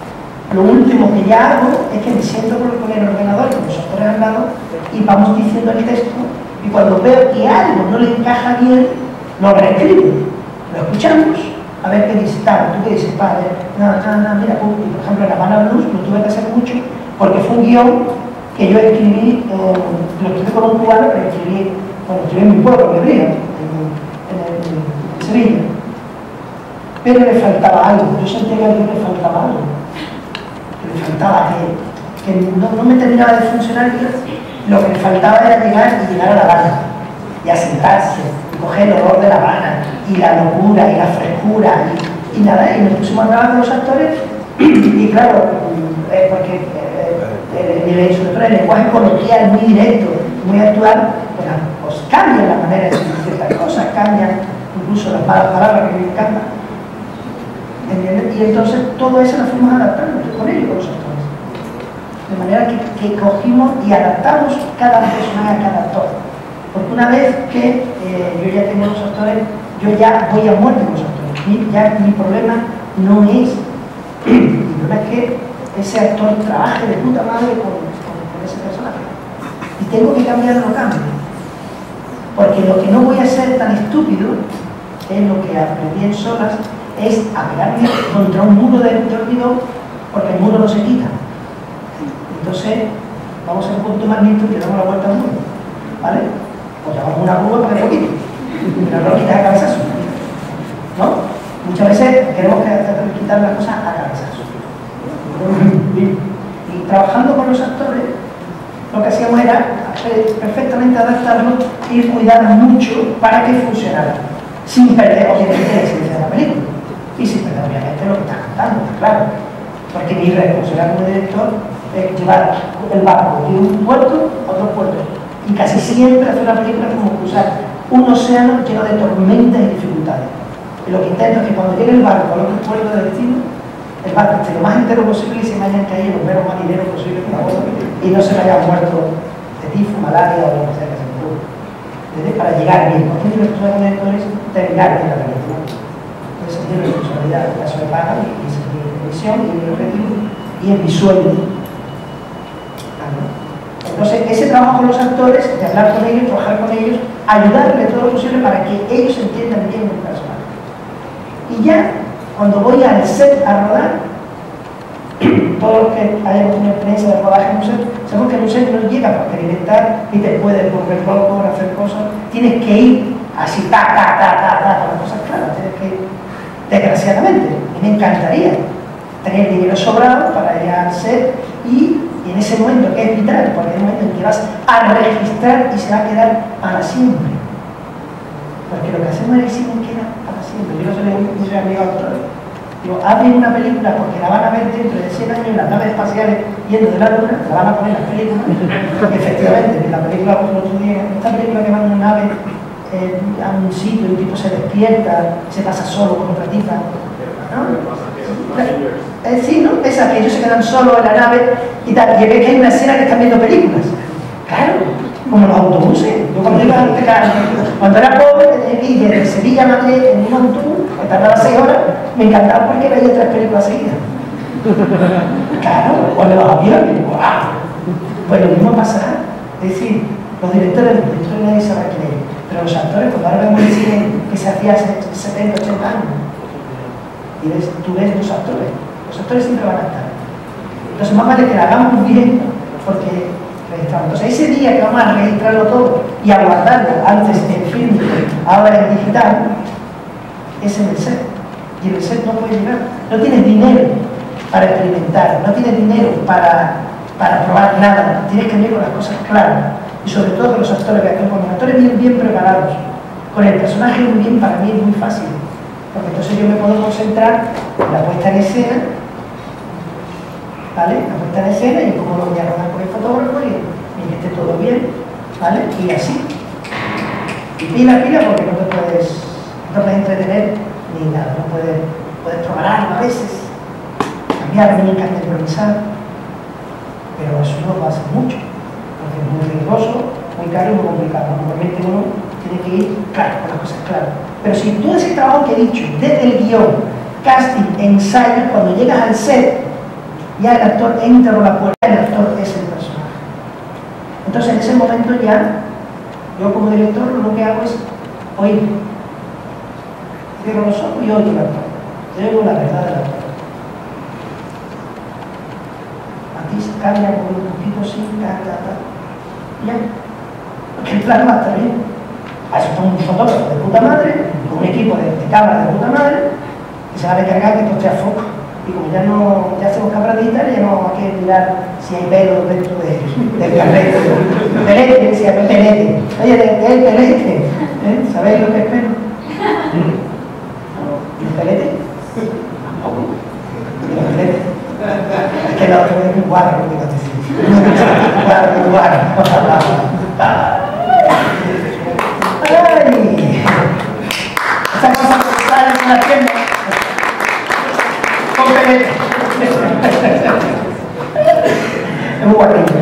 Lo último que ya hago es que me siento con el ordenador, con los actores al lado, y vamos diciendo el texto, y cuando veo que algo no le encaja bien, lo reescribo, lo escuchamos, a ver qué dice, tal, tú qué dices, padre, no, no, no, mira, por ejemplo, en La Habana Blues lo tuve que hacer mucho, porque fue un guión que yo escribí, eh, lo escribí con un cubano, pero escribí, bueno, escribí en mi pueblo, en Río, en, en, en Sevilla, pero le faltaba algo, yo sentía que a alguien le faltaba algo, que le faltaba, que, que no, no me terminaba de funcionar, lo que me faltaba era llegar y llegar a La Habana, y a sentarse, y coger el olor de La Habana, y la locura, y la frescura, y, y nada, y nos pusimos a hablar con los actores, y claro, eh, porque eh, el, el, sobre todo el lenguaje coloquial muy directo, muy actual, pues, pues cambia la manera de decir ciertas cosas, cambian incluso las malas palabras que me encantan. ¿Entiendes? Y entonces todo eso lo fuimos adaptando con ellos, con los actores. De manera que, que cogimos y adaptamos cada personaje a cada actor. Porque una vez que eh, yo ya tengo los actores, yo ya voy a muerte con los actores. Y ya mi problema no es, mi problema es que ese actor trabaje de puta madre con, con, con ese personaje. Y tengo que cambiarlo, lo cambio. Porque lo que no voy a ser tan estúpido es lo que aprendí en Solas, es apegarme contra un muro de hormigón, porque el muro no se quita. Entonces, vamos a un punto más lento y le damos la vuelta al muro, ¿vale? Pues llamamos una curva para que lo quite, pero no lo quitas a cabezazo, ¿no? Muchas veces queremos quitar las cosas a cabezazo. Y trabajando con los actores, lo que hacíamos era perfectamente adaptarlo e ir cuidando mucho para que funcionara, sin perder obviamente la esencia de la película. Y sin perder obviamente lo que está cantando, está claro. Porque mi responsabilidad como director es llevar el barco de un puerto a otro puerto. Y casi siempre hacer una película es como cruzar un océano lleno de tormentas y dificultades. Y lo que intento es que cuando llegue el barco al otro puerto de destino, el barco esté lo más entero posible y se me hayan caído los menos marineros posibles con la boda y no se me haya muerto de tifo, malaria o lo que sea que se me ocurra. Para llegar bien, porque mi responsabilidad como director es terminar bien la película. Esa es mi responsabilidad, la caso de paga y esa es mi misión y mi objetivo y es mi sueño. Entonces, ese trabajo con los actores, de hablar con ellos, trabajar con ellos, ayudarles todo lo posible para que ellos entiendan bien el personaje. Y ya, cuando voy al set a rodar, todos los que hayamos tenido experiencia de rodaje en un set, sabemos que en un set no llega para experimentar ni te puedes volver loco, hacer cosas, tienes que ir así, ta, ta, ta, ta, ta, con las cosas claras, tienes que ir, desgraciadamente, y me encantaría tener dinero sobrado para ir al set y, y en ese momento que es vital, porque es el momento en que vas a registrar y se va a quedar para siempre. Porque lo que hacemos en el cine queda para siempre. Yo no se le digo a mis amigos autores. Digo, hablen una película porque la van a ver dentro de cien años en las naves espaciales yendo de la luna, la van a poner en las películas. Efectivamente, en la película, el otro día, esta película que va en una nave eh, a un sitio y un tipo se despierta, se pasa solo con otra tipa, ¿no? Eh, sí, ¿no? Esa que ellos se quedan solos en la nave y tal, y ve que hay una escena que están viendo películas. Claro, como los autobuses. Yo cuando iba a cuando era pobre y desde Sevilla a Madrid en un autobús, que tardaba seis horas, me encantaba porque veía tres películas seguidas. Claro, o en los aviones, ¡guau! Pues lo mismo pasará. Es decir, los directores, los directores nadie sabe quién es, pero los actores, cuando ahora vemos el cine que se hacía hace setenta, ochenta años, y ves, tú ves los actores, los actores siempre van a estar. Entonces más vale que la hagamos bien, porque registramos. Entonces ese día que vamos a registrarlo todo y a guardarlo antes en film, ahora en digital, es en el set. Y en el set no puede llegar. No tienes dinero para experimentar, no tienes dinero para, para probar nada, tienes que venir con las cosas claras. Y sobre todo con los actores, con los actores bien, bien preparados. Con el personaje muy bien, para mí es muy fácil. Porque entonces yo me puedo concentrar en la puesta en escena, ¿vale? La puesta en escena y cómo lo voy a rodar con el fotógrafo y, y que esté todo bien, ¿vale? Y así. Y pila, pila, porque no te puedes, no te puedes entretener ni nada, no puedes, puedes probar algo a veces, cambiar, me encanta improvisar, pero eso no lo hace mucho, porque es muy riesgoso, muy caro y muy complicado. Normalmente uno tiene que ir claro, con las cosas claras. Pero si todo ese trabajo que he dicho, desde el guión, casting, ensayo, cuando llegas al set, Ya el actor entra por la puerta, el actor es el personaje. Entonces en ese momento ya, yo como director lo que hago es oír. Cierro los ojos y oigo al actor. Yo oigo la verdad del actor. Aquí se cambia con un poquito así, ta, ta, ta. Ya. Porque el plan va a estar bien. A eso está un fotógrafo de puta madre, con un equipo de, de cámaras de puta madre, que se va a encargar que esto esté a foco. Y como ya no ya hacemos cámaras digitales, ya no hay que mirar si hay pelo dentro de, del carrete. Pelete, si hay pelete. Oye, de, de pelete. ¿Eh? ¿Sabéis lo que es pelo? ¿Y el pelete? ¿Y el pelete? Es que la otra vez es un guarro, no digo así. Un guarro, un guarro. ¡Ay! Esa cosa que sale en una tienda con pelete. Es muy guapito.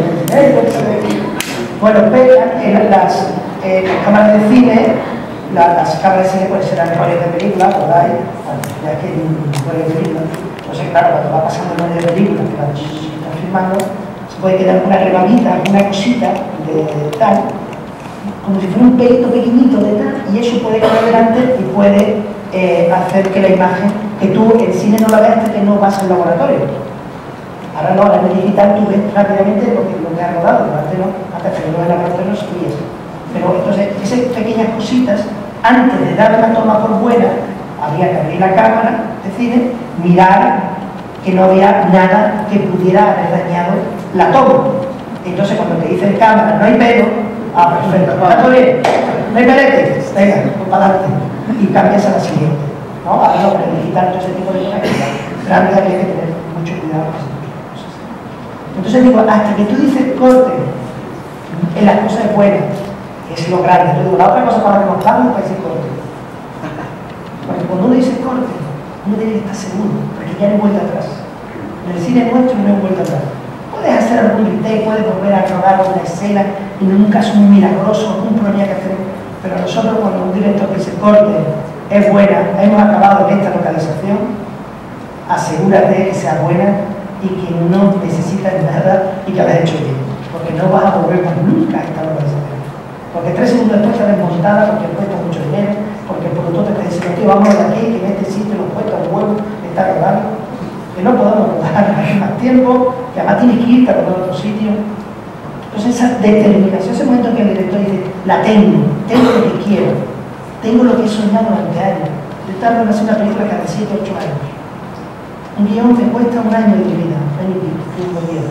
Bueno, en las, eh, las cámaras de cine, la, las cámaras de cine pueden ser roles de película, por ahí, ya que hay un rol de película. Entonces, claro, cuando va pasando el rol de película, que la está filmando, se puede quedar una rebabita, una cosita de tal, como si fuera un pelito pequeñito de tal, y eso puede quedar delante y puede eh, hacer que la imagen, que tú en cine no la veas hasta que no vas al laboratorio. Ahora no, ahora en el digital tú ves rápidamente lo que, lo que has rodado, antes no, hasta que no en el laboratorio no sabías. Pero entonces, esas pequeñas cositas, antes de dar una toma por buena, habría que abrir la cámara de cine, mirar que no había nada que pudiera haber dañado la toma. Entonces, cuando te dice en cámara, no hay pelo, ah, perfecto, está todo bien, no hay pelete, venga, pues para adelante, y cambias a la siguiente. ¿No? Ahora no, para digital todo ese tipo de cosas, pero antes había que tener mucho cuidado con ese tipo de cosas. Entonces digo, hasta que tú dices corte en las cosas buenas, es lo grande. Yo digo, la otra cosa para remontarlo es decir corte. Porque cuando uno dice corte, uno tiene que estar seguro, porque ya no hay vuelta atrás. En el cine nuestro no hay vuelta atrás. Puedes hacer algún retake, puedes volver a rodar una escena y en un caso muy milagroso, algún problema que hacer. Pero nosotros, cuando un director dice corte es buena, hemos acabado en esta localización, asegúrate que sea buena y que no necesitas nada y que lo has hecho bien. Porque no vas a volver más nunca a esta localización. Porque tres segundos después está desmontada, porque cuesta mucho dinero, porque el productor te dice, tío, vamos de aquí, que en este sitio los puestos de huevo está rodando. Que no podemos rodar más tiempo, que además tienes que irte a rodar a otro sitio. Entonces esa determinación, ese momento que el director dice, la tengo, tengo lo que quiero, tengo lo que he soñado durante años. Yo estaba en hacer una película cada siete ocho años. Un guión que cuesta un año de mi vida, un año y pico, un guión.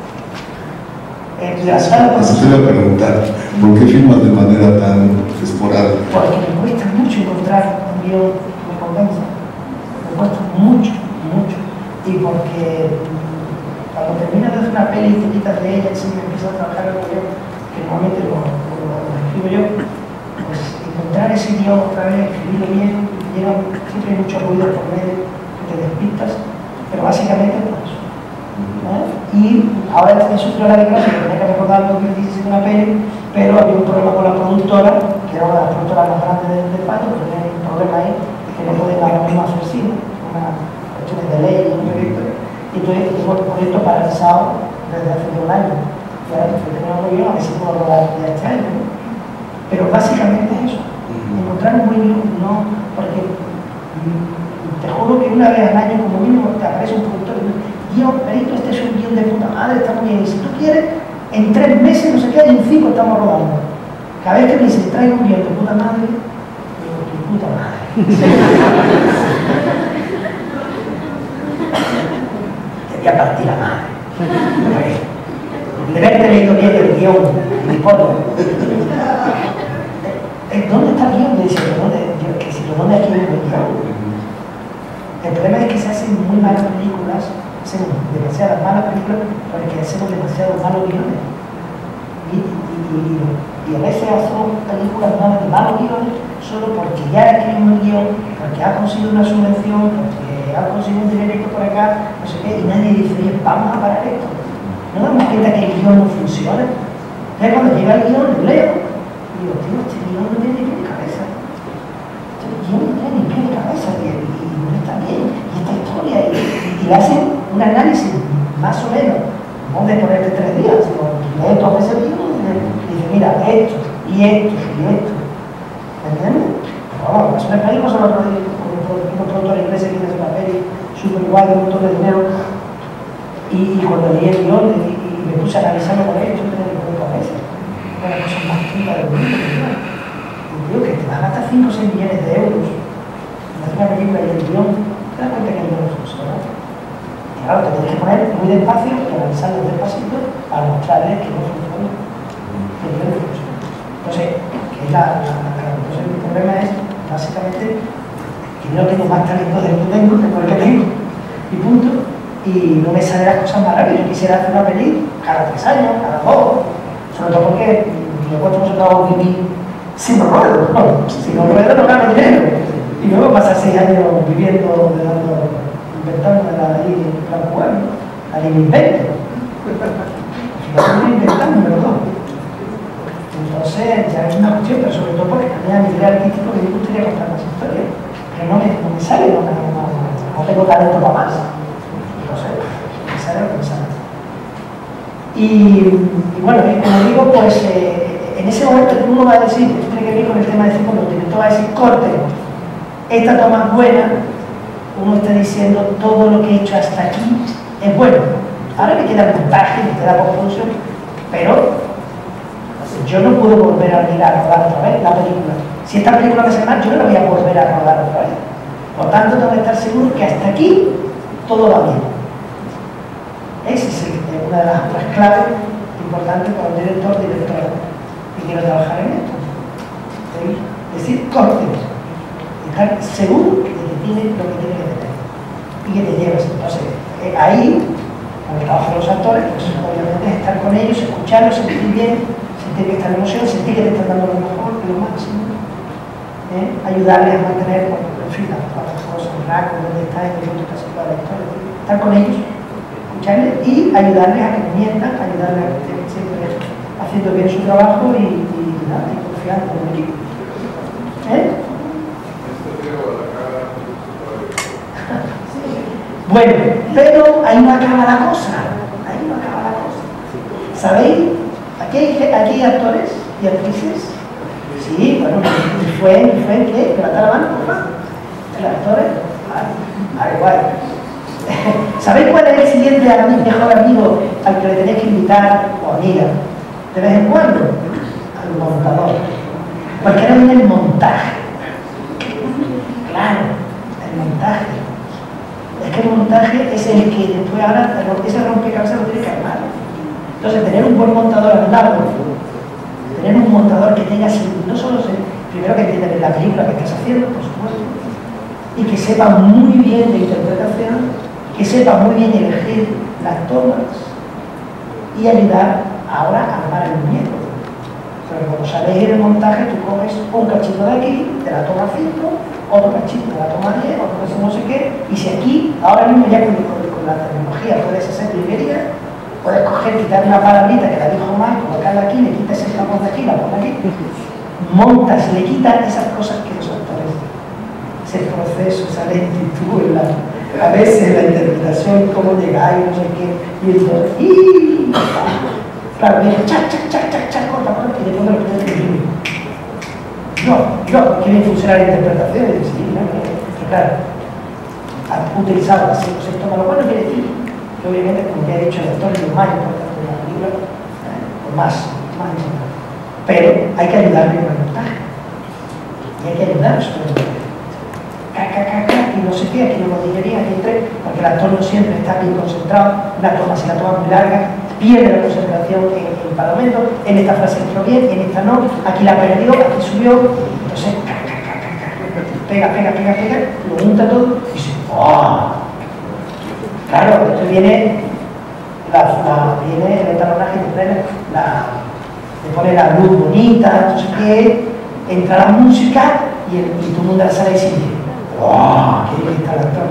Eh, Eso te iba a preguntar, ¿por qué filmas de manera tan esporádica? Porque me cuesta mucho encontrar un guión que me convenza. Me cuesta mucho, mucho. Y porque cuando terminas de hacer una peli y te quitas de ella y si me empiezas a trabajar en el guión, que normalmente lo, lo, lo escribo yo, pues encontrar ese guión otra vez, escribirlo bien, lleva, siempre hay mucho ruido por medio, que te despistas, pero básicamente es por eso. ¿Eh? Y ahora he sufrido la desgracia que tenía que recordar lo que dices en una peli, pero había un problema con la productora, que era una de las productoras más grandes del, del país, pero tenía un problema ahí, es que no podían ahora mismo hacer cine, una cuestión de ley, un proyecto, y entonces tengo el proyecto paralizado desde hace un año. Y ahora estoy teniendo muy bien, a ver si puedo rodar ya este año, ¿no? Pero básicamente es eso, encontrar un buen guión, no, porque te juro que una vez al año como mínimo te aparece un productor y dice, guión, perito, este es un guión de puta madre, está muy bien, y si tú quieres, en tres meses no se queda y en cinco estamos rodando. Cada vez que me dicen, traigo un guión de puta madre, digo, tu puta madre. Te voy a partir la madre. De haberte leído bien el guión, mi pobre. ¿Dónde está el guión? Me dice, ¿dónde? Que si lo dónde aquí en el guión. El problema es que se hacen muy malas películas, hacen demasiadas malas películas porque hacemos demasiados malos guiones. Y, y, y, y a veces hacemos películas malas de malos guiones solo porque ya escribimos un guión, porque ha conseguido una subvención, porque ha conseguido un dinerito por acá, no sé qué, y nadie dice, oye, vamos a parar esto. No damos cuenta que el guión no funciona. Entonces cuando llega el guión, lo leo, y digo, tío, este guión no tiene ni pie de cabeza. Este guión no tiene ni pie de cabeza, y, y no está bien. Y esta historia, y, y, y le hacen un análisis más o menos, no de ponerte tres días, sino lee dos veces el libro y dice, mira, esto, y esto, y esto. ¿Me entiendes? Bueno, las películas son otro día, unos productores ingleses que hacen una peli súper guay, de un montón de dinero. Y, y cuando leí el guión y, y me puse a analizarlo con ellos, yo tenía que poner cabeza. Una de las cosas más chungas del mundo. Y digo que te vas a gastar cinco o seis millones de euros en hacer una película y el guión, te das cuenta que el guión no funciona. Y claro, te tienes que poner muy despacio y analizarlo despacito para mostrarles que no funciona. Que el guión no funciona. Entonces, que es la, la, la, la entonces mi problema es básicamente que yo no tengo más talento del que tengo, tengo el que tengo, y punto. Y no me salen las cosas más rápido. Yo quisiera hacer una peli cada tres años, cada dos, sobre todo porque me cuesta mucho trabajo vivir sin ruedo, no, si no ruedo no gano dinero. Y luego pasar seis años viviendo, dando, inventándomela ahí en plan cubano, ahí me invento. Lo estoy inventando, ¿verdad? Entonces ya es una cuestión, pero sobre todo porque también a nivel artístico me gustaría contar más historias, que no me, no me sale, no, me, no, no tengo talento para más. Y, y bueno, como digo, pues eh, en ese momento uno va a decir, esto tiene que ver con el tema de decir, cuando el director va a decir, corte, esta toma es buena, uno está diciendo todo lo que he hecho hasta aquí es bueno. Ahora me queda el montaje, me queda la postproducción, pero yo no puedo volver a venir a rodar otra vez la película. Si esta película me sale mal, yo no la voy a volver a rodar otra vez. Por tanto, tengo que estar seguro que hasta aquí todo va bien. Esa es una de las otras claves importantes para un director, directora que quiere trabajar en esto. Es decir, corte. Estar seguro de que tiene lo que tiene que tener y que te llevas. Entonces, eh, ahí, con el trabajo de los actores, pues obviamente es estar con ellos, escucharlos, sentir bien, sentir que están en emoción, sentir que te están dando lo mejor, lo máximo. ¿Eh? Ayudarles a mantener, bueno, en fin, las cosas, el raco, donde está, en el otro casi toda la historia. Estar con ellos y ayudarles a que mientan, ayudarles a que estén siempre haciendo bien su trabajo y, y, nada, y confiando en el equipo. ¿Eh? Bueno, pero ahí no acaba la cosa, ahí no acaba la cosa. ¿Sabéis? Aquí hay, aquí hay actores y actrices. Sí, bueno, fue, fue que levanta la mano, por favor. Los actores, vale, guay. ¿Sabéis cuál es el siguiente a mi mejor amigo al que le tenéis que invitar o amiga de vez en cuando? Al montador. Porque ahora viene el montaje. Claro, el montaje. Es que el montaje es el que después ahora, ese rompecabezas lo tiene que armar. Entonces, tener un buen montador al lado, tener un montador que tenga, no solo primero que entienda la película que estás haciendo, por supuesto, y que sepa muy bien de interpretación, que sepa muy bien elegir las tomas y ayudar ahora a armar el muñeco. Pero cuando sabes ir el montaje, tú coges un cachito de aquí, de la toma cinco, otro cachito de la toma diez, otro cachito no sé qué, y si aquí, ahora mismo ya con, con, con la tecnología puedes hacer librería, puedes coger, quitar una palabrita que la dijo mal, colocarla aquí, le quitas esa voz de aquí, la pones aquí, montas, le quitas esas cosas que los actores, ese proceso, esa lentitud, la, a veces la interpretación, cómo llegáis, no sé qué, y entonces, y claro, viene, chac, chac, chac, chac, chac, corta, corta, y después me lo que tiene que decir. Yo, yo, quiero funcionar la interpretación, y sí, no, pero claro, ha utilizado así, o sea, toma lo bueno quiere decir, que obviamente, como ya he dicho, el actor es lo más importante de la película, eh, o más, más importante, pero hay que ayudarle con el montaje, y hay que ayudar sobre el montaje. Caca, caca, y no sé qué, aquí no lo digería, aquí entre, porque el actor no siempre está bien concentrado, una toma, si la toma muy larga, pierde la concentración en el parlamento, en esta frase entró bien, en esta no, aquí la perdió, aquí subió, entonces, caca, caca, caca, pega, pega, pega, pega, lo junta todo y dice, ¡oh! Claro, entonces viene, la, la, viene el etalonaje de la, le pone la luz bonita, entonces que entra la música y, el, y todo el mundo de la sala dice, ¡wow! ¡Qué bien está el actor!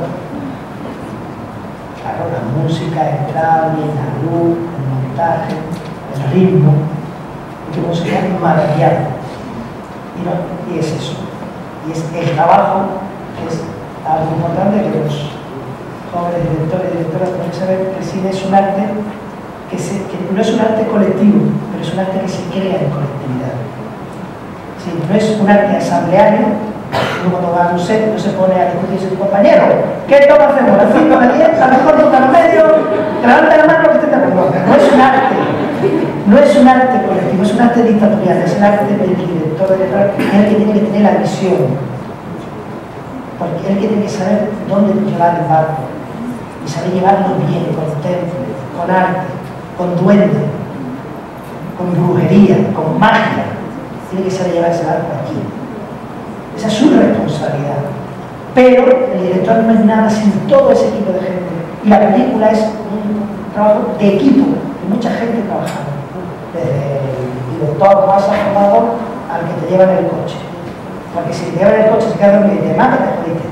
Claro, la música, el cambio, la luz, el montaje, el ritmo, y que música es maravillosa. Y, no, y es eso. Y es el trabajo, que es algo importante que los jóvenes directores y directoras, tienen que saber que el cine es un arte que, se, que no es un arte colectivo, pero es un arte que se crea en colectividad. Sí, no es un arte asambleario. Uno cuando va a un set no se pone a discutir con su compañero. ¿Qué toma hacemos? ¿La cinco, la diez? ¿La mejor nota los medios? Que levante la mano que esté de acuerdo. No es un arte. No es un arte colectivo, es un arte dictatorial, es el arte del director de detrás, es el que tiene que tener la visión. Porque él tiene que saber dónde llevar el barco. Y saber llevarlo bien, con temple, con arte, con duende, con brujería, con magia. Tiene que saber llevar ese barco aquí. Esa es su responsabilidad. Pero el director no es nada sin todo ese equipo de gente. Y la película es un trabajo de equipo, de mucha gente trabajando. Desde el director más afamado al que te lleva en el coche. Porque si te lleva en el coche se queda dormido y te mata, te jodiste.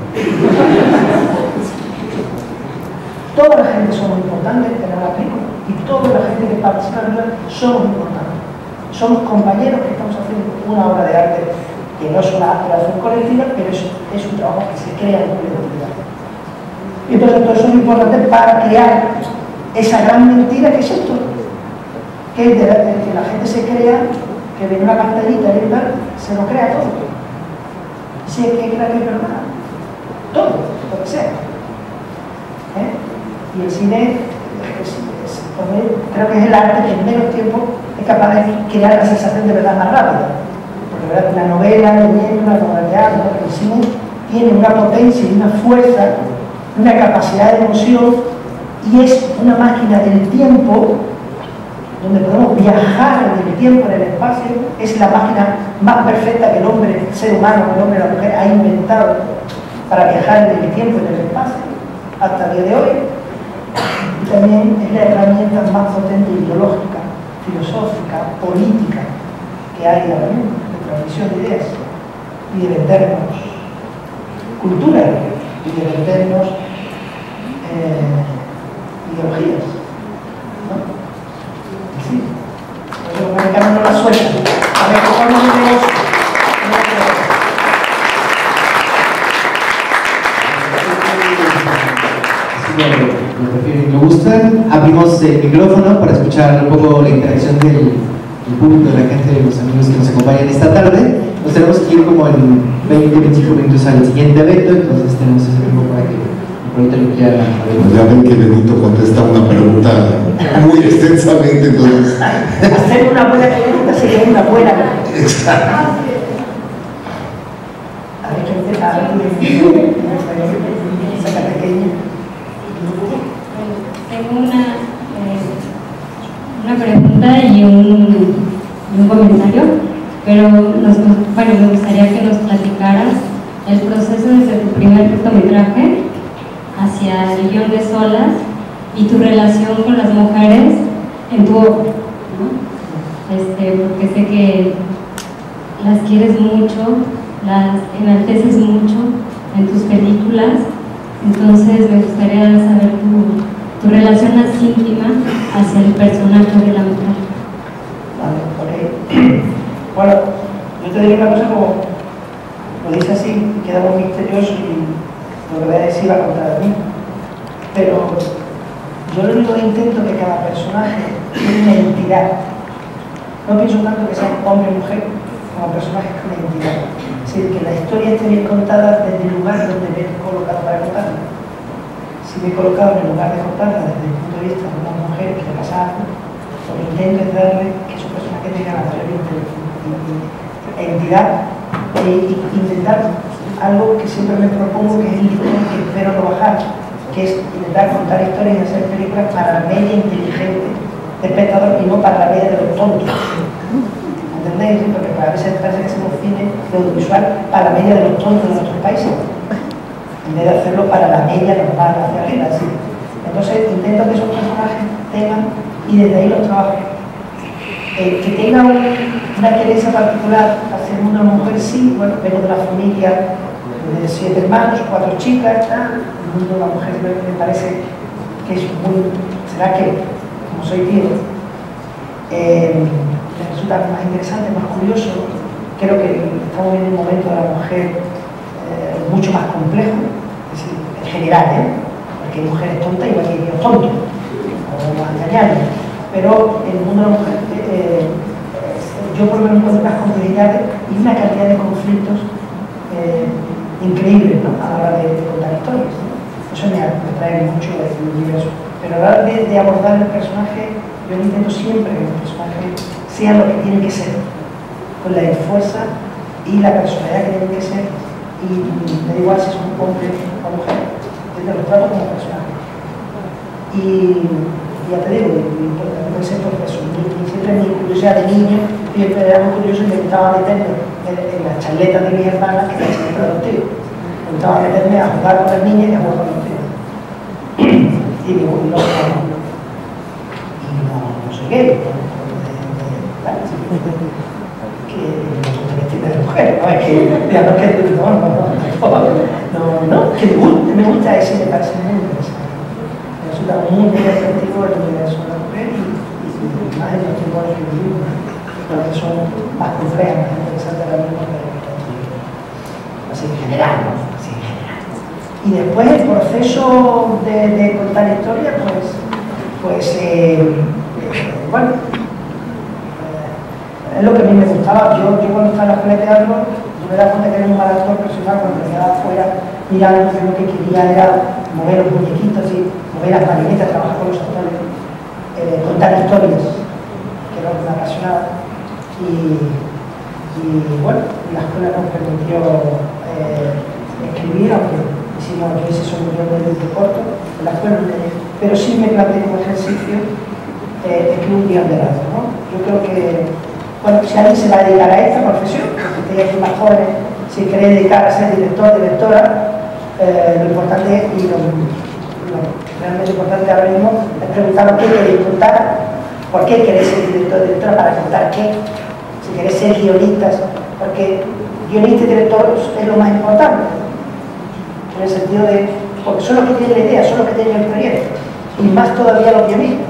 Toda la gente somos importantes en la película. Y toda la gente que participa en la película somos importantes. Somos compañeros que estamos haciendo una obra de arte que no es una creación colectiva, pero es, es un trabajo que se crea en colectividad. Y entonces todo eso es importante para crear esa gran mentira que es esto, que, de la, de que la gente se crea que viene una cartelita y se lo crea todo. Si es que crea que es verdad, todo, lo que sea. ¿Eh? Y el cine, es, es, creo que es el arte que en menos tiempo es capaz de crear la sensación de verdad más rápida. La novela, leyendo, la novela de teatro, el cine tiene una potencia y una fuerza, una capacidad de emoción, y es una máquina del tiempo donde podemos viajar en el tiempo, en el espacio. Es la máquina más perfecta que el hombre, el ser humano, el hombre y la mujer ha inventado para viajar en el tiempo y en el espacio hasta el día de hoy. Y también es la herramienta más potente ideológica, filosófica, política que hay ahora mismo. Transmisión de ideas y de vendernos cultura y de vendernos eh, ideologías, ¿no? Sí, los americanos no la sueltan. A ver, ¿cómo es un negocio? Me gusta. Abrimos el micrófono para escuchar un poco la interacción del el público, de la gente, de los amigos que nos acompañan esta tarde. Nos tenemos que ir como en veinte a veinticinco minutos al siguiente evento, entonces tenemos ese tiempo para que el proyecto quiera. Pues ya ven que Benito contesta una pregunta muy extensamente, entonces. Hacer una buena pregunta sería una buena. Exacto. A ver qué empezar. Saca pequeña. Tengo una. Una pregunta y un, y un comentario, pero nos, bueno, me gustaría que nos platicaras el proceso desde tu primer cortometraje hacia el guión de Solas y tu relación con las mujeres en tu obra, ¿no? Este, porque sé que las quieres mucho, las enalteces mucho en tus películas, entonces me gustaría saber tu tu relación más íntima hacia el personaje de la mujer. Vale, ok. Bueno, yo te diré una cosa como, lo dice así, queda muy misterioso y lo que voy a decir va a contar de mí. Pero yo lo único que intento es que cada personaje tiene una entidad. No pienso tanto que sean hombre o mujer, como personajes con una entidad. Es decir, que la historia esté bien contada desde el lugar donde me he colocado para contarla. Si me he colocado en el lugar de contarla desde el punto de vista de una mujer que le pasa algo, lo que intento es darle que su personaje tenga la mayor entidad e intentar algo que siempre me propongo, que es el listón que espero no bajar, que es intentar contar historias y hacer películas para la media inteligente de espectador y no para la media de los tontos. ¿Entendéis? Porque a veces parece que hacemos cine de audiovisual para la media de los tontos de nuestros países, en vez de hacerlo para la media normal hacia arriba. ¿Sí? Entonces intento que esos personajes tengan, y desde ahí los trabajo, eh, que tengan una querencia particular hacia una mujer. Sí, bueno, vengo de una familia de siete hermanos, cuatro chicas, ¿no? El mundo de la mujer me, me parece que es muy, será que como soy tío, eh, me resulta más interesante, más curioso. Creo que estamos viviendo un momento de la mujer mucho más complejo, es decir, en general, ¿eh? Porque porque hay mujeres tontas igual que hay niños tontos, o vamos a engañarnos, pero en el mundo de la mujer, eh, yo por lo menos encuentro unas complejidades y una cantidad de conflictos eh, increíbles, ¿no? A la hora de, de contar historias, ¿no? Eso me, me atrae mucho el universo. Pero a la hora de, de abordar el personaje, yo intento siempre que el personaje sea lo que tiene que ser, con la fuerza y la personalidad que tiene que ser, y me da igual si son hombre o mujer, desde los trato como personaje. Y ya te digo, también ese proceso, siempre mi curiosidad de niño, siempre era muy curioso y me gustaba meterme en, en las charletas de mi hermana, que era la charleta de los tíos. Me gustaba meterme a jugar con las niñas y a jugar con los tíos. Y mi y no, no, y no, no soy gay, no, que no tiene de mujer, no es que, digamos que no, no, no, no, que me gusta, me gusta ese, me parece muy interesante. Me resulta muy, muy atractivo el universo de la mujer y, y más en los tiempos que vivimos, porque son más complejas, más interesantes ahora mismo que así en general, ¿no? Así en general. Y después el proceso de, de contar historia, pues, pues eh, eh, bueno, es lo que a mí me gustaba. Yo, yo cuando estaba en la escuela de teatro, yo me daba cuenta que era un mal actor personal. Cuando me quedaba afuera mirando, yo lo que quería era mover los muñequitos y mover las marionetas, trabajar con los actores, eh, contar historias, que era lo que me apasionaba. Y, y bueno, la escuela nos permitió eh, escribir, aunque hicimos, yo hice solo un guión de corto en la escuela, pero sí me planteé como ejercicio eh, escribir un guión de largo, ¿no? Yo creo que bueno, si alguien se va a dedicar a esta profesión, porque ustedes que más jóvenes, si quiere dedicar a ser director, directora, eh, lo importante y lo, lo realmente importante ahora mismo es preguntar qué queréis contar, por qué queréis ser director, directora, para contar qué, si queréis ser guionistas, porque guionista y director es lo más importante, en el sentido de, porque son los que tienen la idea, son los que tienen el proyecto, y más todavía los guionistas.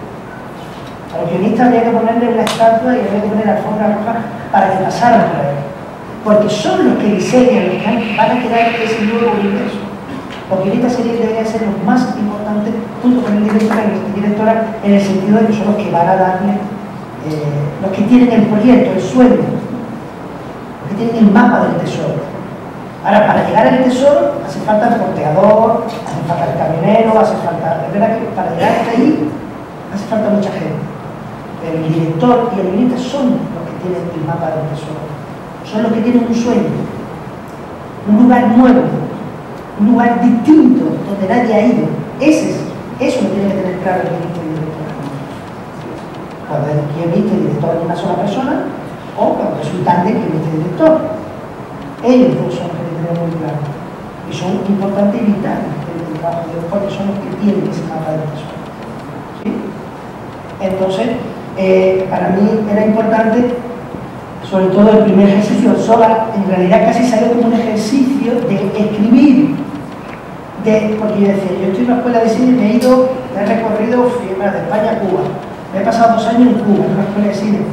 A los guionistas habría que ponerle una estatua y habría que poner alfombra roja para que pasaran por ahí. Porque son los que diseñan, los que van a crear ese nuevo universo. Los guionistas deberían ser los más importantes, junto con el director y la directora, en el sentido de que son los que van a darle, eh, los que tienen el proyecto, el sueño, los que tienen el mapa del tesoro. Ahora, para llegar al tesoro hace falta el porteador, hace falta el camionero, hace falta... Es verdad que para llegar hasta ahí hace falta mucha gente. Pero el director y el guionista son los que tienen el mapa del tesoro. Son los que tienen un sueño, un lugar nuevo, un lugar distinto, donde nadie ha ido. Ese es, eso lo tiene que tener claro el guionista y el director. Cuando el guionista y el director es una sola persona, o cuando resultan de guionista y director. Ellos dos son los que tienen muy claro. Y son importantes y vitales en el trabajo de los porque son los que tienen ese mapa del tesoro. ¿Sí? Entonces, eh, para mí era importante, sobre todo el primer ejercicio, sola, en realidad casi salió como un ejercicio de escribir, de, porque yo decía, yo estoy en una escuela de cine, me he ido, me he recorrido de España a Cuba, me he pasado dos años en Cuba, en una escuela de cine.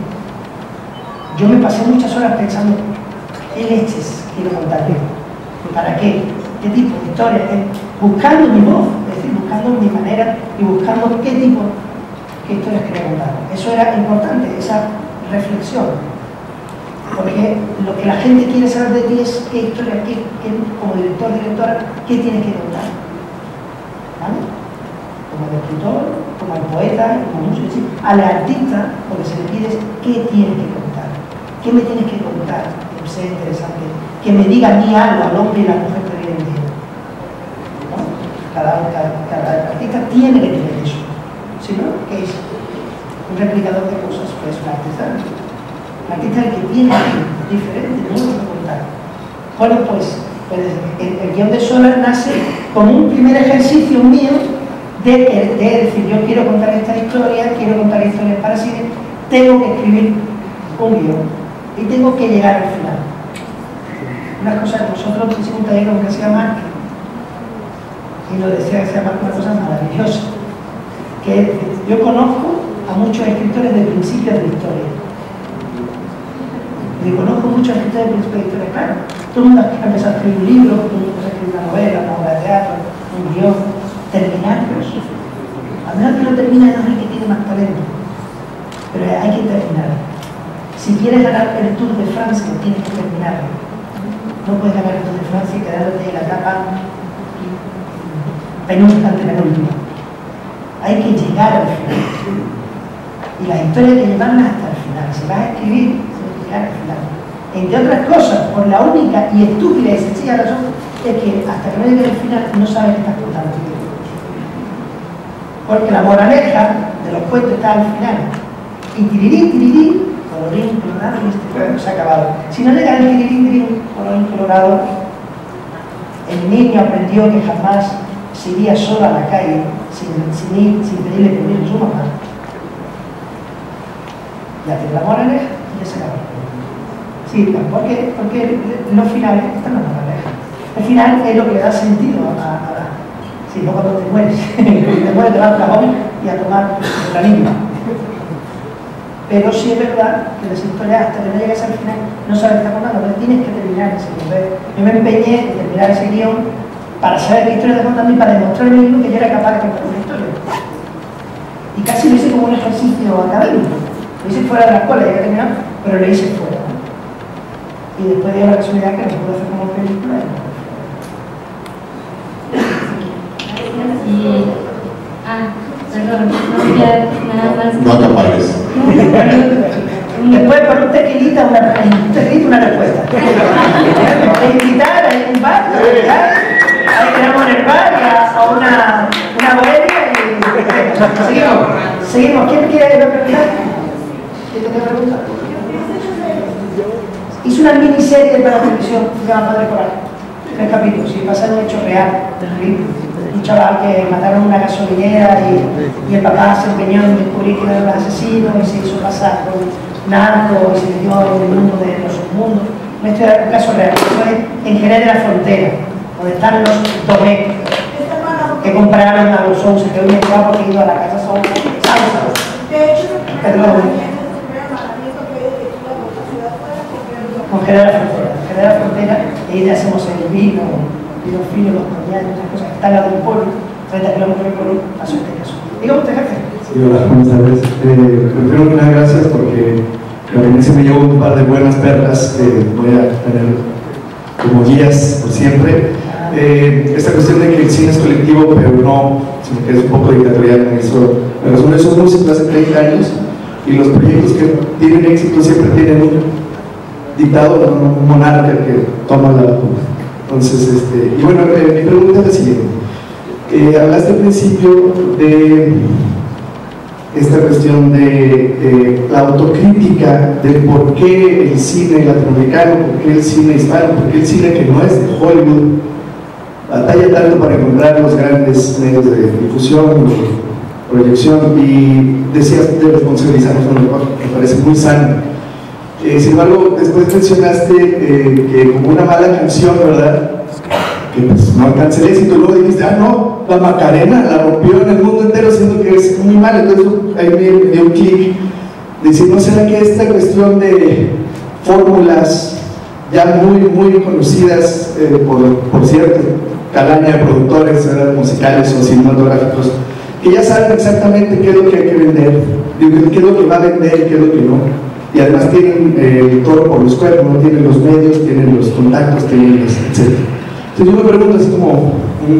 Yo me pasé muchas horas pensando, ¿qué leches quiero contar yo? ¿Para qué? ¿Qué tipo de historia? Buscando mi voz, es decir, buscando mi manera y buscando qué tipo qué historias quería contar. Eso era importante, esa reflexión. Porque lo que la gente quiere saber de ti es qué historia, qué, qué, como director, directora, qué tienes que contar. ¿Vale? Como el escritor, como el poeta, como mucho decir, al artista, lo que se le pide es qué tienes que contar. ¿Qué me tienes que contar? Que sea interesante. Que me diga a mí algo, al hombre y la mujer que vienen bien. ¿No? Cada, cada, cada artista tiene que tener eso. Si no, ¿qué es? Un replicador de cosas, pues un artista. Un artista es el que tiene algo diferente, nuevo que contar. Bueno, pues, pues el, el guión de Solar nace como un primer ejercicio mío de, de, de decir, yo quiero contar esta historia, quiero contar historias para cine, tengo que escribir un guión y tengo que llegar al final. Una cosa, nosotros hicimos un taller que se llama, y lo decía que se llama una cosa maravillosa, que yo conozco a muchos escritores de principios de la historia. Y conozco muchos escritores de principios de la historia, claro. Todo el mundo ha empezado a escribir un libro, todo el mundo ha escribir una novela, una obra de teatro, un guión. terminarlos. A menos que lo termine, no es el que tiene más talento, pero hay que terminar. Si quieres ganar el Tour de Francia, tienes que terminarlo. No puedes ganar el Tour de Francia y quedándote en la etapa penúltima, penúltima. Hay que llegar al final. Y las historias hay que llevarlas hasta el final. Si vas a escribir, tienes que llegar al final. Entre otras cosas, por la única y estúpida y sencilla razón es que hasta que no llegues al final no sabes qué estás contando. Porque la moraleja de los cuentos está al final. Y tirirín, tirirín, colorín colorado, y este juego se ha acabado. Si no llega el tirirín, tirirín, colorín colorado, el niño aprendió que jamás se iría solo a la calle sin, sin, ir, sin pedirle permiso a su mamá. Ya tiene la moraleja y ya se acabó. Sí, porque, porque los finales están en la moraleja. El final es lo que le da sentido a, a la... Sí, no cuando te mueres. Te mueres, te vas a cajón y a tomar otra línea. Pero sí es verdad que las historias, hasta que no llegas al final, no sabes qué está contando, pero tienes que terminar ese guión. Yo me empeñé en terminar ese guión para saber qué historia está contando y para demostrarme mismo que yo era capaz de contar una historia. Y casi lo hice como un ejercicio académico. Lo hice fuera de la escuela, ya que terminado, pero lo hice fuera, ¿no? Y después dio la casualidad que lo pude hacer como película. Y, ah, perdón, no quería nada más. No te apares. Después por un tequilita, una, un tequilita, una respuesta. Invitar a un bar, ahí tenemos en el bar a una, una bohemia y seguimos. Seguimos. ¿Quién quiere preguntar? ¿Quién te pregunta? Hice una miniserie para la televisión, se llama Padre Coral. Tres capítulos, y pasa un hecho real, terrible. Un chaval que mataron una gasolinera y, y el papá se empeñó en descubrir quién eran los asesinos y se hizo pasar por narco y se metió en el mundo de los submundos. Una historia, un caso real. Fue en Jerez de la Frontera, donde están los Domecq, que compraron a los Sousa, que hoy me quedado porque he ido a la casa Sousa. Perdón. Con Jerez de la Frontera. Jerez de la Frontera, y ahí le hacemos el vino, vino fino, los coñados, esas cosas que están al lado del pueblo, treinta kilómetros de pueblo, pasó este caso. Dígame usted, jefe. Sí, hola, buenas tardes. Eh, primero que nada, gracias porque la Venecia me llevó un par de buenas perlas que voy a tener como guías por siempre. Eh, esta cuestión de que el cine es colectivo, pero no, sino que es un poco dictatorial en eso. La razón es que somos hace treinta años y los proyectos que tienen éxito siempre tienen un dictador, un monarca que toma la batuta. Entonces, este, y bueno, eh, mi pregunta es la siguiente. Eh, hablaste al principio de esta cuestión de, de la autocrítica de por qué el cine latinoamericano, por qué el cine hispano, por qué el cine que no es de Hollywood batalla tanto para encontrar los grandes medios de difusión, de proyección, y decías de responsabilizarnos con el mejor, me parece muy sano. Eh, sin embargo, después mencionaste eh, que como una mala canción, ¿verdad?, que pues no alcanza el éxito, luego dijiste, ah no, la Macarena la rompió en el mundo entero, siendo que es muy mal. Entonces ahí me dio un clic, decir, ¿no será que esta cuestión de fórmulas ya muy, muy conocidas eh, por, por cierto, calaña de productores, ¿verdad?, musicales o cinematográficos, que ya saben exactamente qué es lo que hay que vender, qué es lo que va a vender y qué es lo que no? Y además tienen eh, el toro por los cuernos, ¿no? Tienen los medios, tienen los contactos, tienen los, etcétera. Entonces yo me pregunto, así como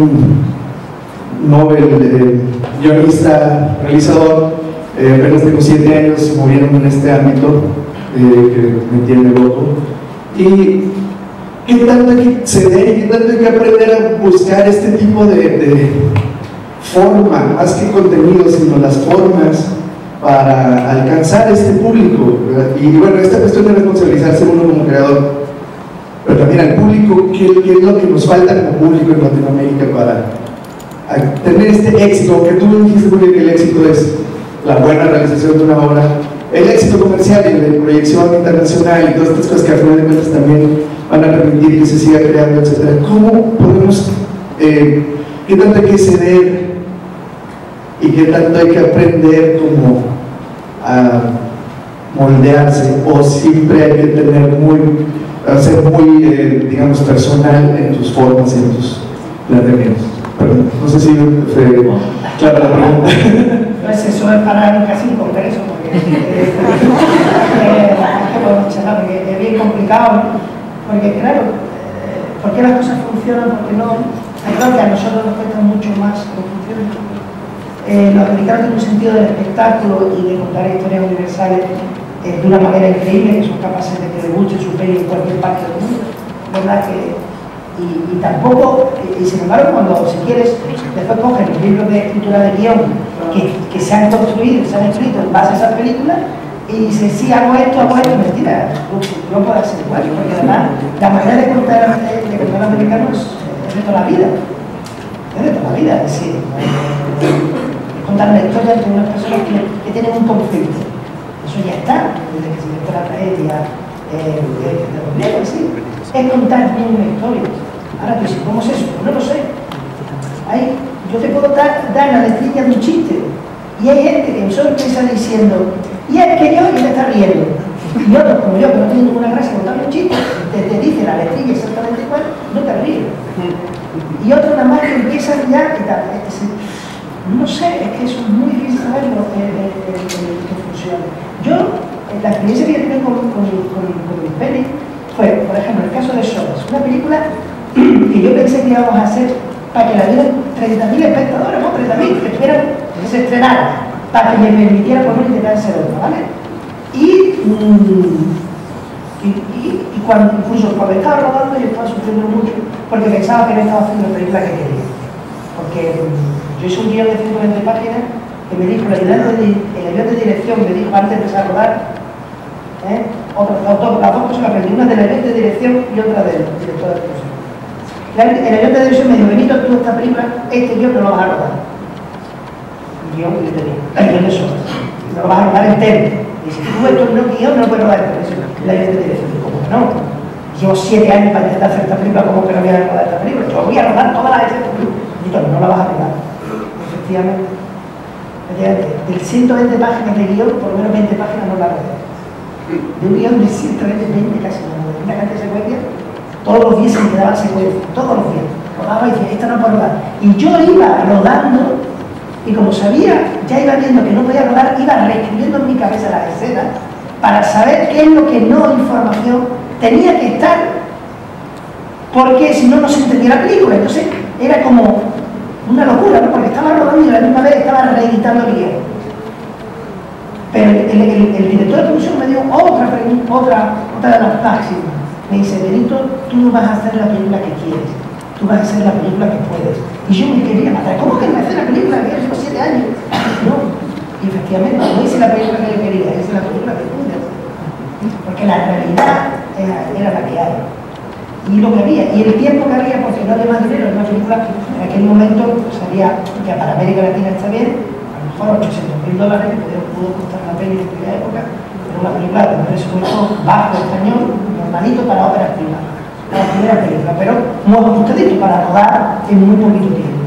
un Nobel, eh, guionista, realizador, eh, apenas tengo siete años moviéndome en este ámbito, eh, que me tiene loco, y qué tanto hay que ceder y qué tanto hay que aprender a buscar este tipo de, de forma, más que contenido, sino las formas para alcanzar este público, ¿verdad? Y bueno, esta cuestión de responsabilizarse uno como creador, pero también al público, ¿qué, qué es lo que nos falta como público en Latinoamérica para tener este éxito? Que tú me dijiste porque que el éxito es la buena realización de una obra, el éxito comercial y de proyección internacional y todas estas cosas que a final de cuentas también van a permitir que se siga creando, etcétera. ¿Cómo podemos, eh, qué tanto hay que ceder y qué tanto hay que aprender como a moldearse, o siempre hay que tener muy, a ser muy, eh, digamos, personal en tus formas y en tus planteamientos? Perdón, no sé si fue clara la pregunta. Pues eso es para casi un congreso, porque, eh, eh, porque es bien complicado, porque claro, eh, ¿por qué las cosas funcionan? Porque no, creo que a nosotros nos cuesta mucho más que funcionen. Eh, los americanos tienen un sentido del espectáculo y de contar historias universales eh, de una manera increíble, que son capaces de que le guste su peli en cualquier parte del mundo, ¿verdad? Que, y, y tampoco, y, y sin embargo, cuando si quieres, después coges los libros de escritura de guión que, que se han construido, se han escrito en base a esas películas, y dices, sí, hago esto, hago esto, mentira, no puede ser igual, porque además la manera de contar de contar americanos es de toda la vida, es de toda la vida, es decir, es contar la historia de unas personas que, que tienen un conflicto, eso ya está, desde que se inventó la tragedia eh, de, de los griegos, sí, es contar bien una historia. Ahora, pues, ¿cómo es eso? Pues no lo sé. Hay, yo te puedo dar, dar la letrilla de un chiste, y hay gente que solo empieza diciendo, y es que yo, y le está riendo. Y otros, como yo, que no tienen ninguna gracia contando un chiste, te, te dice la letrilla exactamente igual, no te ríes. Y otros nada más que empiezan ya, y tal. Es decir, no sé, es que eso es muy difícil saberlo, que eh, eh, eh, eh, funcione. Yo, la experiencia que yo tuve con, con, con, con mis pelis fue, por ejemplo, el caso de Solas, una película que yo pensé que íbamos a hacer para que la vieran treinta mil espectadores, no treinta mil, que tuvieran, que se estrenara, para que me permitiera poner intentar ser otra, ¿vale? Y, mm, y, y, y cuando, incluso cuando estaba rodando, yo estaba sufriendo mucho, porque pensaba que no estaba haciendo la película que quería. Porque mm, yo hice un guión de ciento veinte páginas que me dijo, el ayudante de, el ayudante de dirección me dijo antes de empezar a rodar, ¿eh? Otra, otra, las dos cosas que aprendí, una del ayudante de dirección y otra del director de producción. El ayudante de dirección me dijo, Benito, tú esta película, este guión no lo vas a rodar. El guión que yo tenía, el guión de Solas, no lo vas a rodar entero. Y si tú esto no guión, no lo puedes rodar entero. El ayudante de dirección, ¿cómo que no? Llevo siete años para intentar hacer esta película, ¿cómo que no voy a rodar esta película? Yo voy a rodar todas las escenas. No la vas a rodar. Efectivamente. Del ciento veinte páginas de guión, por lo menos veinte páginas no la rodé. De un guión de ciento veinte casi no rodé. Una cantidad de secuencias, todos los días se me quedaban secuencias, todos los días. Rodaba y decía, esta no puedo rodar. Y yo iba rodando, y como sabía, ya iba viendo que no podía rodar, iba reescribiendo en mi cabeza las escenas para saber qué es lo que no información tenía que estar, porque si no, no se entendía la película. Entonces, era como una locura, ¿no? Porque estaba rodando y a la misma vez estaba reeditando el guión. Pero el, el, el, el director de producción me dio otra, otra, otra de las máximas. Me dice, Benito, tú no vas a hacer la película que quieres, tú vas a hacer la película que puedes. Y yo me quería matar. ¿Cómo que me hacer la película que llevo siete años? No. Y efectivamente, no hice la película que yo quería, hice la película que pude hacer. Porque la realidad era, era la que hay. Y lo que había, y el tiempo que había, porque no había más dinero, en una película en aquel momento salía, que para América Latina está bien, a lo mejor ochocientos mil dólares, que pudo costar una peli en aquella época, pero una película de un presupuesto bajo español, normalito para óperas primas, la primera película, pero muy ajustadito para rodar en muy poquito tiempo.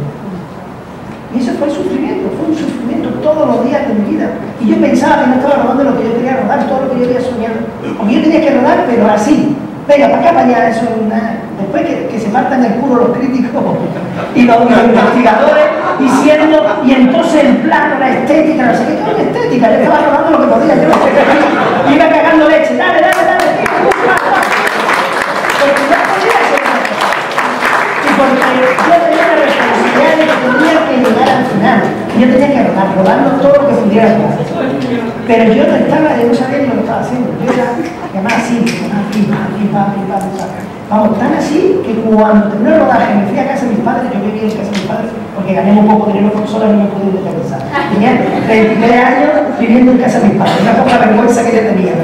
Y eso fue el sufrimiento, fue un sufrimiento todos los días de mi vida. Y yo pensaba que no estaba rodando lo que yo quería rodar, todo lo que yo había soñado. Porque yo tenía que rodar, pero así. Venga, para acá, para allá, eso nada. Después que, que se partan el culo los críticos y los, los investigadores diciendo, y entonces el plano, la estética, no sé qué, ¿qué estética? Yo estaba rodando lo que podía, yo no sé qué, iba cagando leche, dale, dale, dale, tío, porque ya podía hacer eso. Y porque yo tenía la responsabilidad de que tenía que llegar al final. Yo tenía que rodar, rodando todo lo que pudiera rodar. Pero yo no estaba, yo no sabía ni lo que estaba haciendo. Yo era, además así, así, así, así, así. Vamos, tan así que cuando terminé el rodaje me fui a casa de mis padres, yo vivía en casa de mis padres porque gané un poco de dinero con sola y no me pude independizar. Tenía treinta y tres años viviendo en casa de mis padres, una poca vergüenza que yo tenía.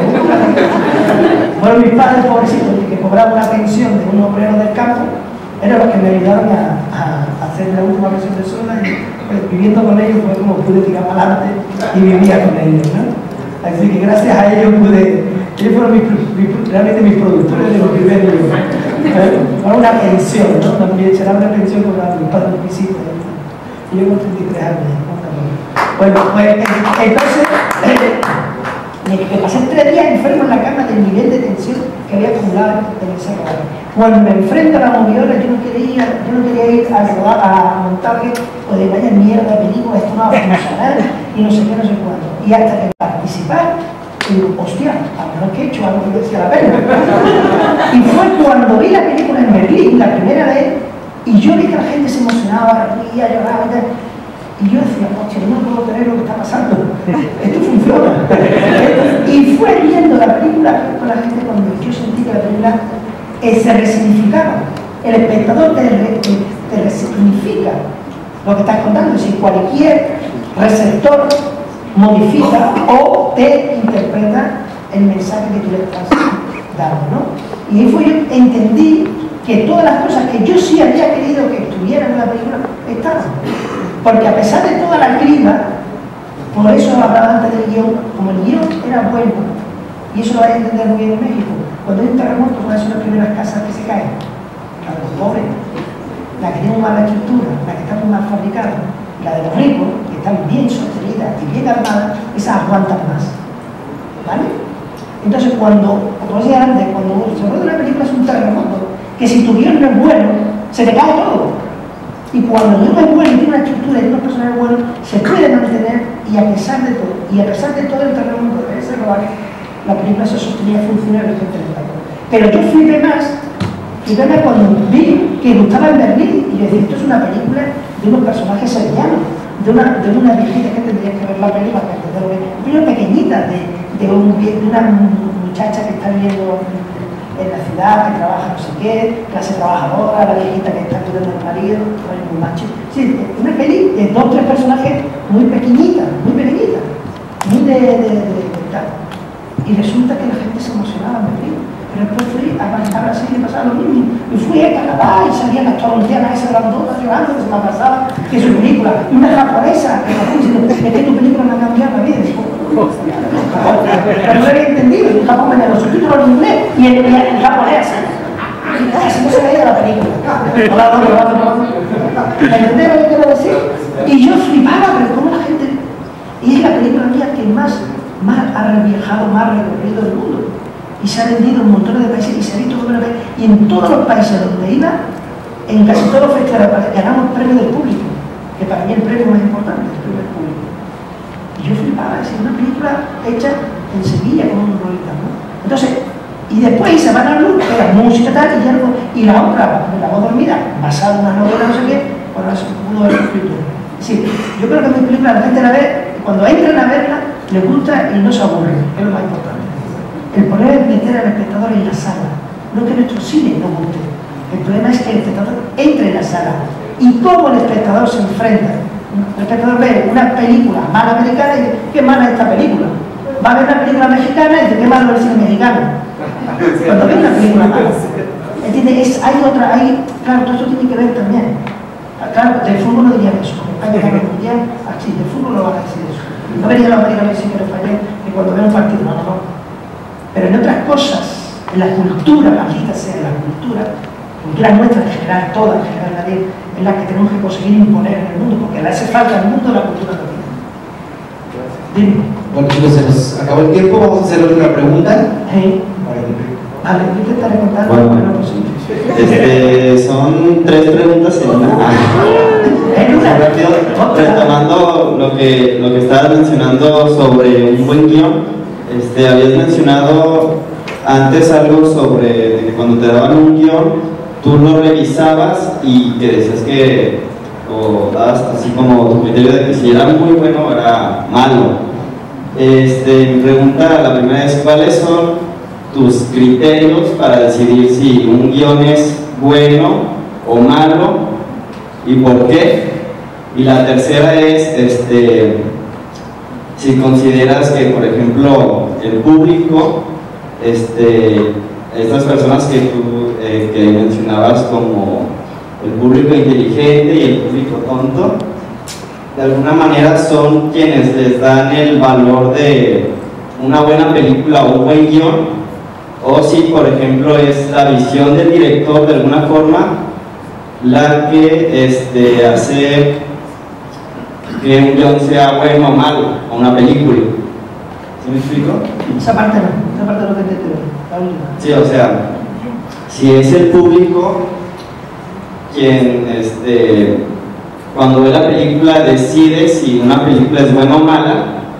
Bueno, mis padres, pobrecitos, que cobraban una pensión de un obrero del campo, eran los que me ayudaron a, a, a hacer la última versión de Sola, y pues, viviendo con ellos fue como pude tirar para adelante y vivía con ellos, ¿no? Así que gracias a ellos pude, ellos fueron mis, mis, realmente mis productores de los primeros libros. Para una pensión, ¿no? También será una pensión con mis padres visitas. Y yo con treinta y tres años. Bueno, pues entonces, eh, Me, me pasé tres días enfermo en la cama del nivel de tensión que había acumulado en ese rodaje. Cuando me enfrento a la moviola, yo no quería, yo no quería ir a, rodar, a montaje o de vaya mierda de película, esto no va a funcionar y no sé qué, no sé cuándo. Y hasta que participar, digo, hostia, a lo mejor que he hecho algo que merecía la pena. Y fue cuando vi la película en Berlín, la primera vez, y yo vi que la gente se emocionaba, reía, lloraba y tal. Y yo decía, hostia, no puedo creer lo que está pasando. Esto funciona. Y fue viendo la película con la gente cuando yo sentí que la película eh, se resignificaba. El espectador te, te, te resignifica lo que estás contando. Es decir, cualquier receptor modifica o te interpreta el mensaje que tú le estás dando, ¿no? Y ahí fue yo entendí que todas las cosas que yo sí había querido que estuvieran en la película estaban. Porque a pesar de toda la clima, por eso hablaba antes del guión, como el guión era bueno, y eso lo vais a entender muy bien en México, cuando hay un terremoto, ¿cuáles son las primeras casas que se caen? La de los pobres, la que tiene mala estructura, la que está muy mal fabricada, la de los ricos, que están bien sostenidas y bien armadas, esas aguantan más. ¿Vale? Entonces, cuando, como decía antes, cuando se rueda una película es un terremoto, que si tu guión no es bueno, se te cae todo. Y cuando el guión es bueno y tiene una estructura y tiene unos personajes buenos, se puede mantener y a pesar de todo, y a pesar de todo el terremoto de ese rodaje, la película se sostenía funcionalmente en el país. Pero yo flipé más, flipé más cuando vi que gustaba en Berlín y yo decía, esto es una película de unos personajes sevillanos, de una, de una viejita que tendría que ver la película para entenderlo bien, una pequeñita, de, de, un, de una muchacha que está viviendo en la ciudad, que trabaja no sé qué, clase trabajadora, la viejita que está cuidando al marido, muy macho. Sí, una peli de dos o tres personajes muy pequeñitas, muy pequeñitas, muy de, de, de, de tal. Y resulta que la gente se emocionaba en Berlín. Pero después fui a Brasil y pasaba lo mismo. Y fui a Canadá y salía la colombiana esa grandota llorando que se me pasaba, que es su película. Y una japonesa que me fue diciendo, es que tu película me ha cambiado la vida. Pero no lo había entendido, en Japón venía los subtítulos en inglés y en, en japonés. Así no se veía la película. Hola, no, no, no. ¿Me entendés lo que quiero decir? Y yo flipaba, pero cómo la gente... Y es la película mía que más, más ha viajado, más recorrido el mundo. Y se ha vendido en montones de países y se ha visto como una vez. Y en todos los países donde iba, en casi todos los festivales, ganamos premio del público. Que para mí el premio más importante, el premio del público. Y yo flipaba, es una película hecha en Sevilla con un rolita, ¿no? Entonces, y después se van a la luz, era música tal, y, ya no, y la otra, La voz dormida, basada en una novela, no sé qué, bueno, eso pudo haber escrito. Sí, yo creo que mi película la gente la ve, cuando entran a verla, les gusta y no se aburren, es lo más importante. El problema es meter al espectador en la sala, no que nuestro cine no guste. El problema es que el espectador entre en la sala y cómo el espectador se enfrenta. El espectador ve una película mala americana y dice, qué mala es esta película. Va a ver una película mexicana y dice, qué malo es el cine mexicano. Cuando ve una película mala. Es, hay otra, hay, claro, todo eso tiene que ver también. Claro, del fútbol no diría eso, porque España gana el mundial, así, del fútbol no van a decir eso. No venía los americanos a decir que el español, que cuando ve un partido, no, no, no. Pero en otras cosas, en la cultura, maldita sea, en la cultura, porque la nuestra en general, toda en general, la de, es la que tenemos que conseguir imponer en el mundo, porque le hace falta al mundo la cultura también. Dime. Bueno, chicos, se nos acabó el tiempo, vamos a hacer otra pregunta. Hey. Vale, yo intentaré contar bueno, lo menos posible. Este, son tres preguntas en una. Rápido, retomando lo que, lo que estabas mencionando sobre un buen guión, este, habías mencionado antes algo sobre de que cuando te daban un guión, tú lo revisabas y que decías que, o dabas así como tu criterio de que si era muy bueno o era malo. Este, mi pregunta, la primera es, ¿cuáles son tus criterios para decidir si un guión es bueno o malo y por qué? Y la tercera es, este, si consideras que, por ejemplo, el público, este, estas personas que tú eh, que mencionabas como el público inteligente y el público tonto, de alguna manera son quienes les dan el valor de una buena película o un buen guión, o si por ejemplo es la visión del director de alguna forma la que este, hace que un guión sea bueno o malo, o una película. ¿Sí ¿Sí me explico? Esa parte no, esa parte no te entiendo. Sí, o sea, si es el público quien, este, cuando ve la película decide si una película es buena o mala,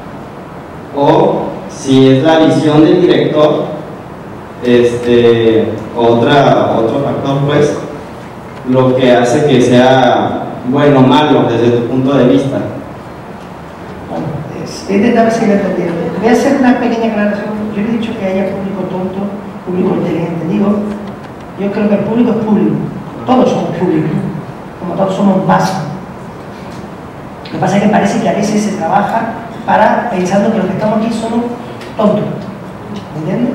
o si es la visión del director, este, otra, otro factor, pues, lo que hace que sea bueno o malo desde tu punto de vista. Bueno, voy a intentar ver si lo he entendido. Voy a hacer una pequeña aclaración. Yo no he dicho que haya público tonto, público inteligente. Digo, yo creo que el público es público. Todos somos públicos, como todos somos masa. Lo que pasa es que parece que a veces se trabaja para pensando que los que estamos aquí somos tontos. ¿Me entiendes?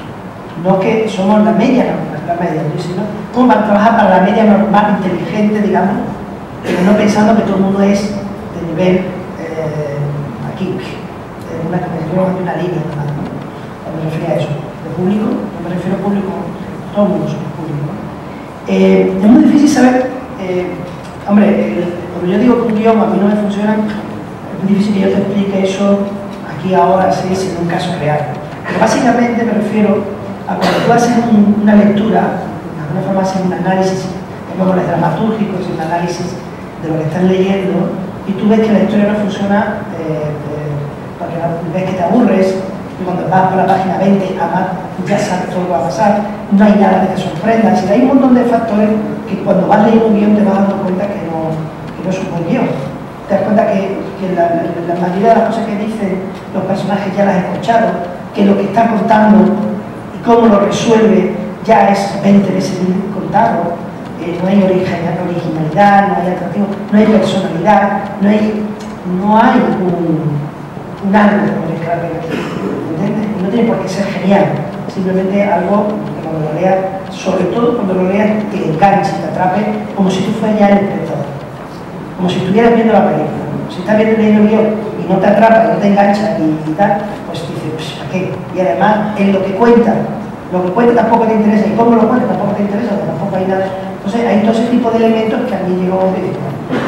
No que somos la media, no, la media, sino cómo van a trabajar para la media normal, inteligente, digamos, pero no pensando que todo el mundo es de nivel eh, aquí, en una, en una línea, ¿no? Cuando me refiero a eso, de público, no me refiero a público, todo el mundo somos públicos. Eh, es muy difícil saber, eh, hombre, el, cuando yo digo que un guión a mí no me funciona, es muy difícil que yo te explique eso aquí ahora, así, sin un caso real. Pero básicamente me refiero a cuando tú haces un, una lectura, de alguna forma haces un análisis, llamémosle dramatúrgico, es un análisis de lo que estás leyendo, y tú ves que la historia no funciona, eh, eh, porque ves que te aburres, y cuando vas por la página veinte, además ya sabes todo lo que va a pasar, no hay nada que te sorprenda. Es decir, hay un montón de factores que cuando vas leyendo un guión te vas dando cuenta que no, que no es un buen guión. Te das cuenta que, que la, la, la mayoría de las cosas que dicen los personajes ya las has escuchado, que lo que está contando y cómo lo resuelve ya es veinte veces contado. Eh, no hay originalidad, no hay atractivo, no hay personalidad, no hay, no hay un, un algo como el que ¿entiendes? No tiene por qué ser genial, simplemente algo que cuando lo leas, sobre todo cuando lo leas, te enganche, te atrape, como si tú fueras ya el espectador, como si estuvieras viendo la película. Si estás viendo el guión y no te atrapa, y no te engancha y, y tal, pues dices, pues, ¿para qué? Y además, en lo que cuenta, lo que cuenta tampoco te interesa, y cómo lo cuenta tampoco te interesa, tampoco hay nada. Entonces, hay todo ese tipo de elementos que a mí llegó a decir,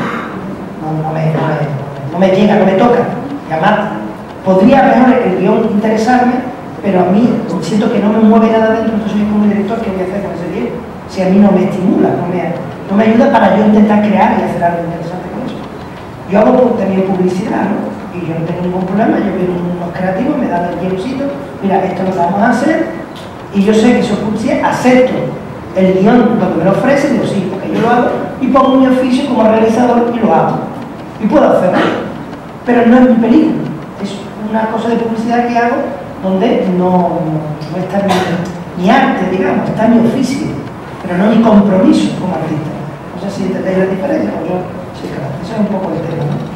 no, no, me, no, me, no me llega, no me toca. Y además, podría mejor el guión interesarme, pero a mí siento que no me mueve nada dentro, entonces yo como director, ¿qué voy a hacer con ese guión? Si a mí no me estimula, no me, no me ayuda para yo intentar crear y hacer algo interesante con eso. Yo hago también publicidad, ¿no? Y yo no tengo ningún problema, yo veo unos creativos, me dan el guioncito, mira, esto lo vamos a hacer, y yo sé que eso es publicidad, acepto el guión cuando me lo ofrecen, digo sí, porque yo lo hago, y pongo mi oficio como realizador y lo hago. Y puedo hacerlo, pero no es mi película, es una cosa de publicidad que hago donde no, no, no está mi, mi arte, digamos, está mi oficio, pero no mi compromiso como artista. No sé si entendéis la diferencia, o yo, sí, claro, eso es un poco el tema, ¿no?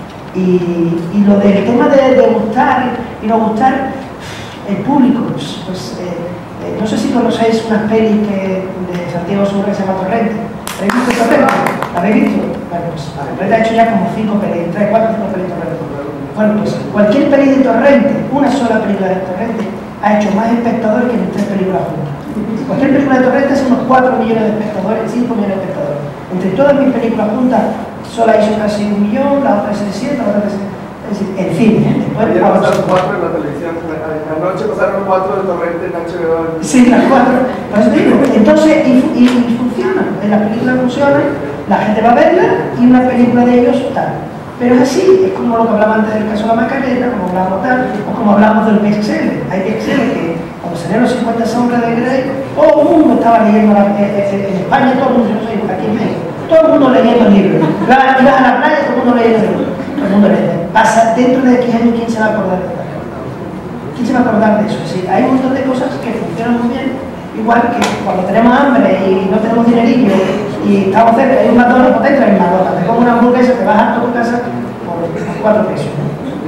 Y, y lo del tema de, de gustar y no gustar, el público, pues, pues eh, eh, no sé si conocéis unas pelis que, de Santiago Segura que se llama Torrente. ¿Habéis visto Torrente? ¿La habéis visto? Bueno, pues Torrente ha hecho ya como cinco pelis, tres, cuatro, cinco pelis de Torrente. Bueno, pues cualquier peli de Torrente, una sola película de Torrente, ha hecho más espectadores que en tres películas juntas. Cualquier película de Torrente hace unos cuatro millones de espectadores, cinco millones de espectadores. Entre todas mis películas juntas, sola hizo casi un millón, la otra setecientos, la otra setecientos. Es decir, en fin, ¿eh? Después, ayer pasaron cuatro en la televisión, anoche pasaron cuatro de Torrente en H B O. Sí, las cuatro. Pues digo, entonces, y, y, y funciona. En la película funciona, la gente va a verla y una película de ellos tal. Pero es así, es como lo que hablaba antes del caso de la Macarena, como hablamos tal, o como hablamos del bestseller. Hay bestseller que cuando salieron los cincuenta sombras de Grey, todo el mundo estaba leyendo la, eh, eh, en España, todo el mundo, yo no sé, aquí en México, todo el mundo leyendo el libro. Ibas a la playa, todo el mundo leyendo el libro. Todo el mundo leyendo. Pasa dentro de quince años, ¿quién se va a acordar de esto? ¿Quién se va a acordar de eso? Es decir, hay un montón de cosas que funcionan muy bien, igual que cuando tenemos hambre y no tenemos dinerillo y estamos cerca, hay un McDonald's, pues entra en McDonald's, te comes una hamburguesa, te vas a tu casa por cuatro pesos, ¿no?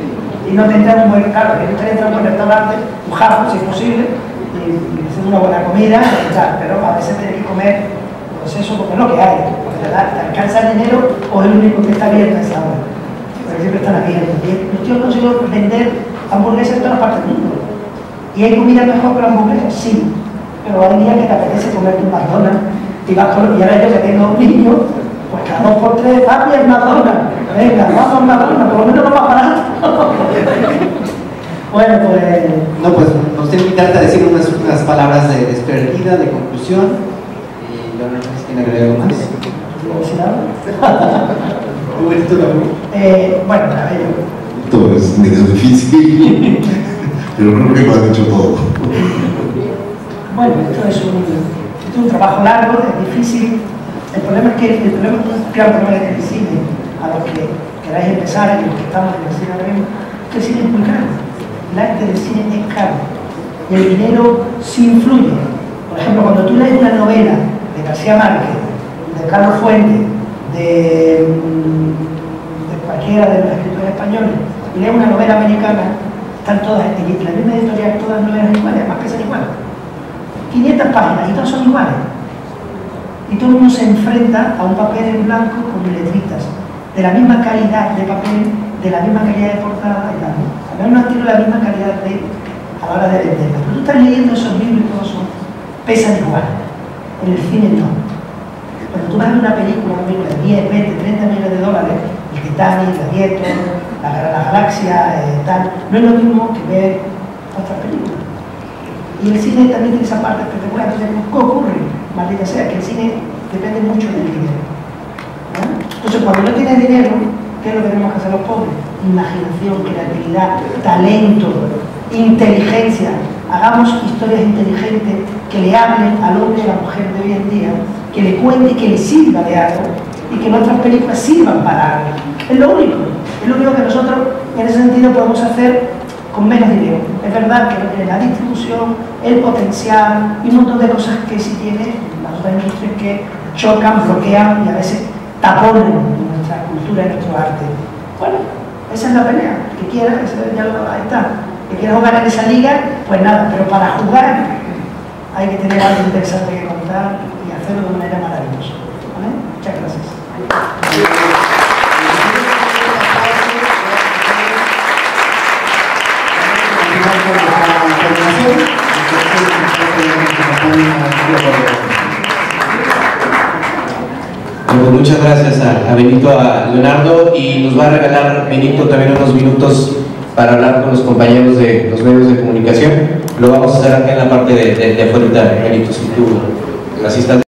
Y no te entra un buen carro, que no te entra un buen restaurante, un jafo, si es posible, y, y hacer una buena comida, y tal, pero a veces tienes que comer, pues eso, porque es lo que hay, porque te, da, te alcanza el dinero o es el único que está abierto a esa hora. Porque siempre están abiertos. Los tíos consiguen vender hamburguesas en todas partes del mundo. ¿Y hay comida mejor que la hamburguesa? Sí. Pero hay días que te apetece comer un McDonald's y vas por, y ahora yo que tengo un niño, pues cada dos por tres, papi, el McDonald's. Venga, vamos al McDonald's, por lo menos no más barato. Bueno, pues... No, pues nos gustaría invitarte a decir unas, unas palabras de despedida, de conclusión. Y yo no sé si quieren agregar algo más. ¿Puedo decir algo? Muy bonito, ¿no? Eh, bueno, a ver, Esto es medio difícil, pero creo que lo ha dicho todo. bueno, esto es un, esto es un trabajo largo, es difícil. El problema es que el problema, un gran problema del cine, a los que queráis empezar y los que estamos en el cine ahora mismo, es que el cine es muy caro. El arte del cine es caro. Y el dinero sí influye. Por ejemplo, cuando tú lees una novela de García Márquez, de Carlos Fuentes, de, de cualquiera de los escritores españoles, y lees una novela americana, están todas en la misma editorial, todas las novelas iguales, además pesan igual. quinientas páginas y todas son iguales. Y todo el mundo se enfrenta a un papel en blanco con letritas, de la misma calidad de papel, de la misma calidad de portada y tal. Al menos no tiene la misma calidad de, a la hora de venderla. Pero tú estás leyendo esos libros y todos son, pesan igual. En el cine no. Cuando tú vas a ver una película, una película de diez, veinte, treinta millones de dólares, el Titanic, el Gladiator, la, la Galaxia, eh, tal, no es lo mismo que ver otras películas. Y el cine también tiene esa parte espectacular. Entonces, ¿qué ocurre? Maldita sea, que el cine depende mucho del dinero, ¿no? Entonces, cuando no tienes dinero, ¿qué es lo que tenemos que hacer los pobres? Imaginación, creatividad, talento, inteligencia. Hagamos historias inteligentes que le hablen al hombre y a la mujer de hoy en día, que le cuente y que le sirva de algo, y que nuestras películas sirvan para algo. Es lo único, es lo único que nosotros en ese sentido podemos hacer con menos dinero. Es verdad que no tiene la distribución, el potencial y un montón de cosas que sí tiene las otras industrias que chocan, bloquean y a veces taponan nuestra cultura y nuestro arte. Bueno, esa es la pelea. Que quiera, ya lo, ahí está. Que quiera jugar en esa liga, pues nada, pero para jugar hay que tener algo interesante que contar y hacerlo de manera maravillosa. ¿Vale? Muchas gracias. Bueno, muchas gracias a, a Benito, a Leonardo, y nos va a regalar Benito también unos minutos para hablar con los compañeros de los medios de comunicación. Lo vamos a hacer acá en la parte de, de, de afuera, Benito, si tú así estás.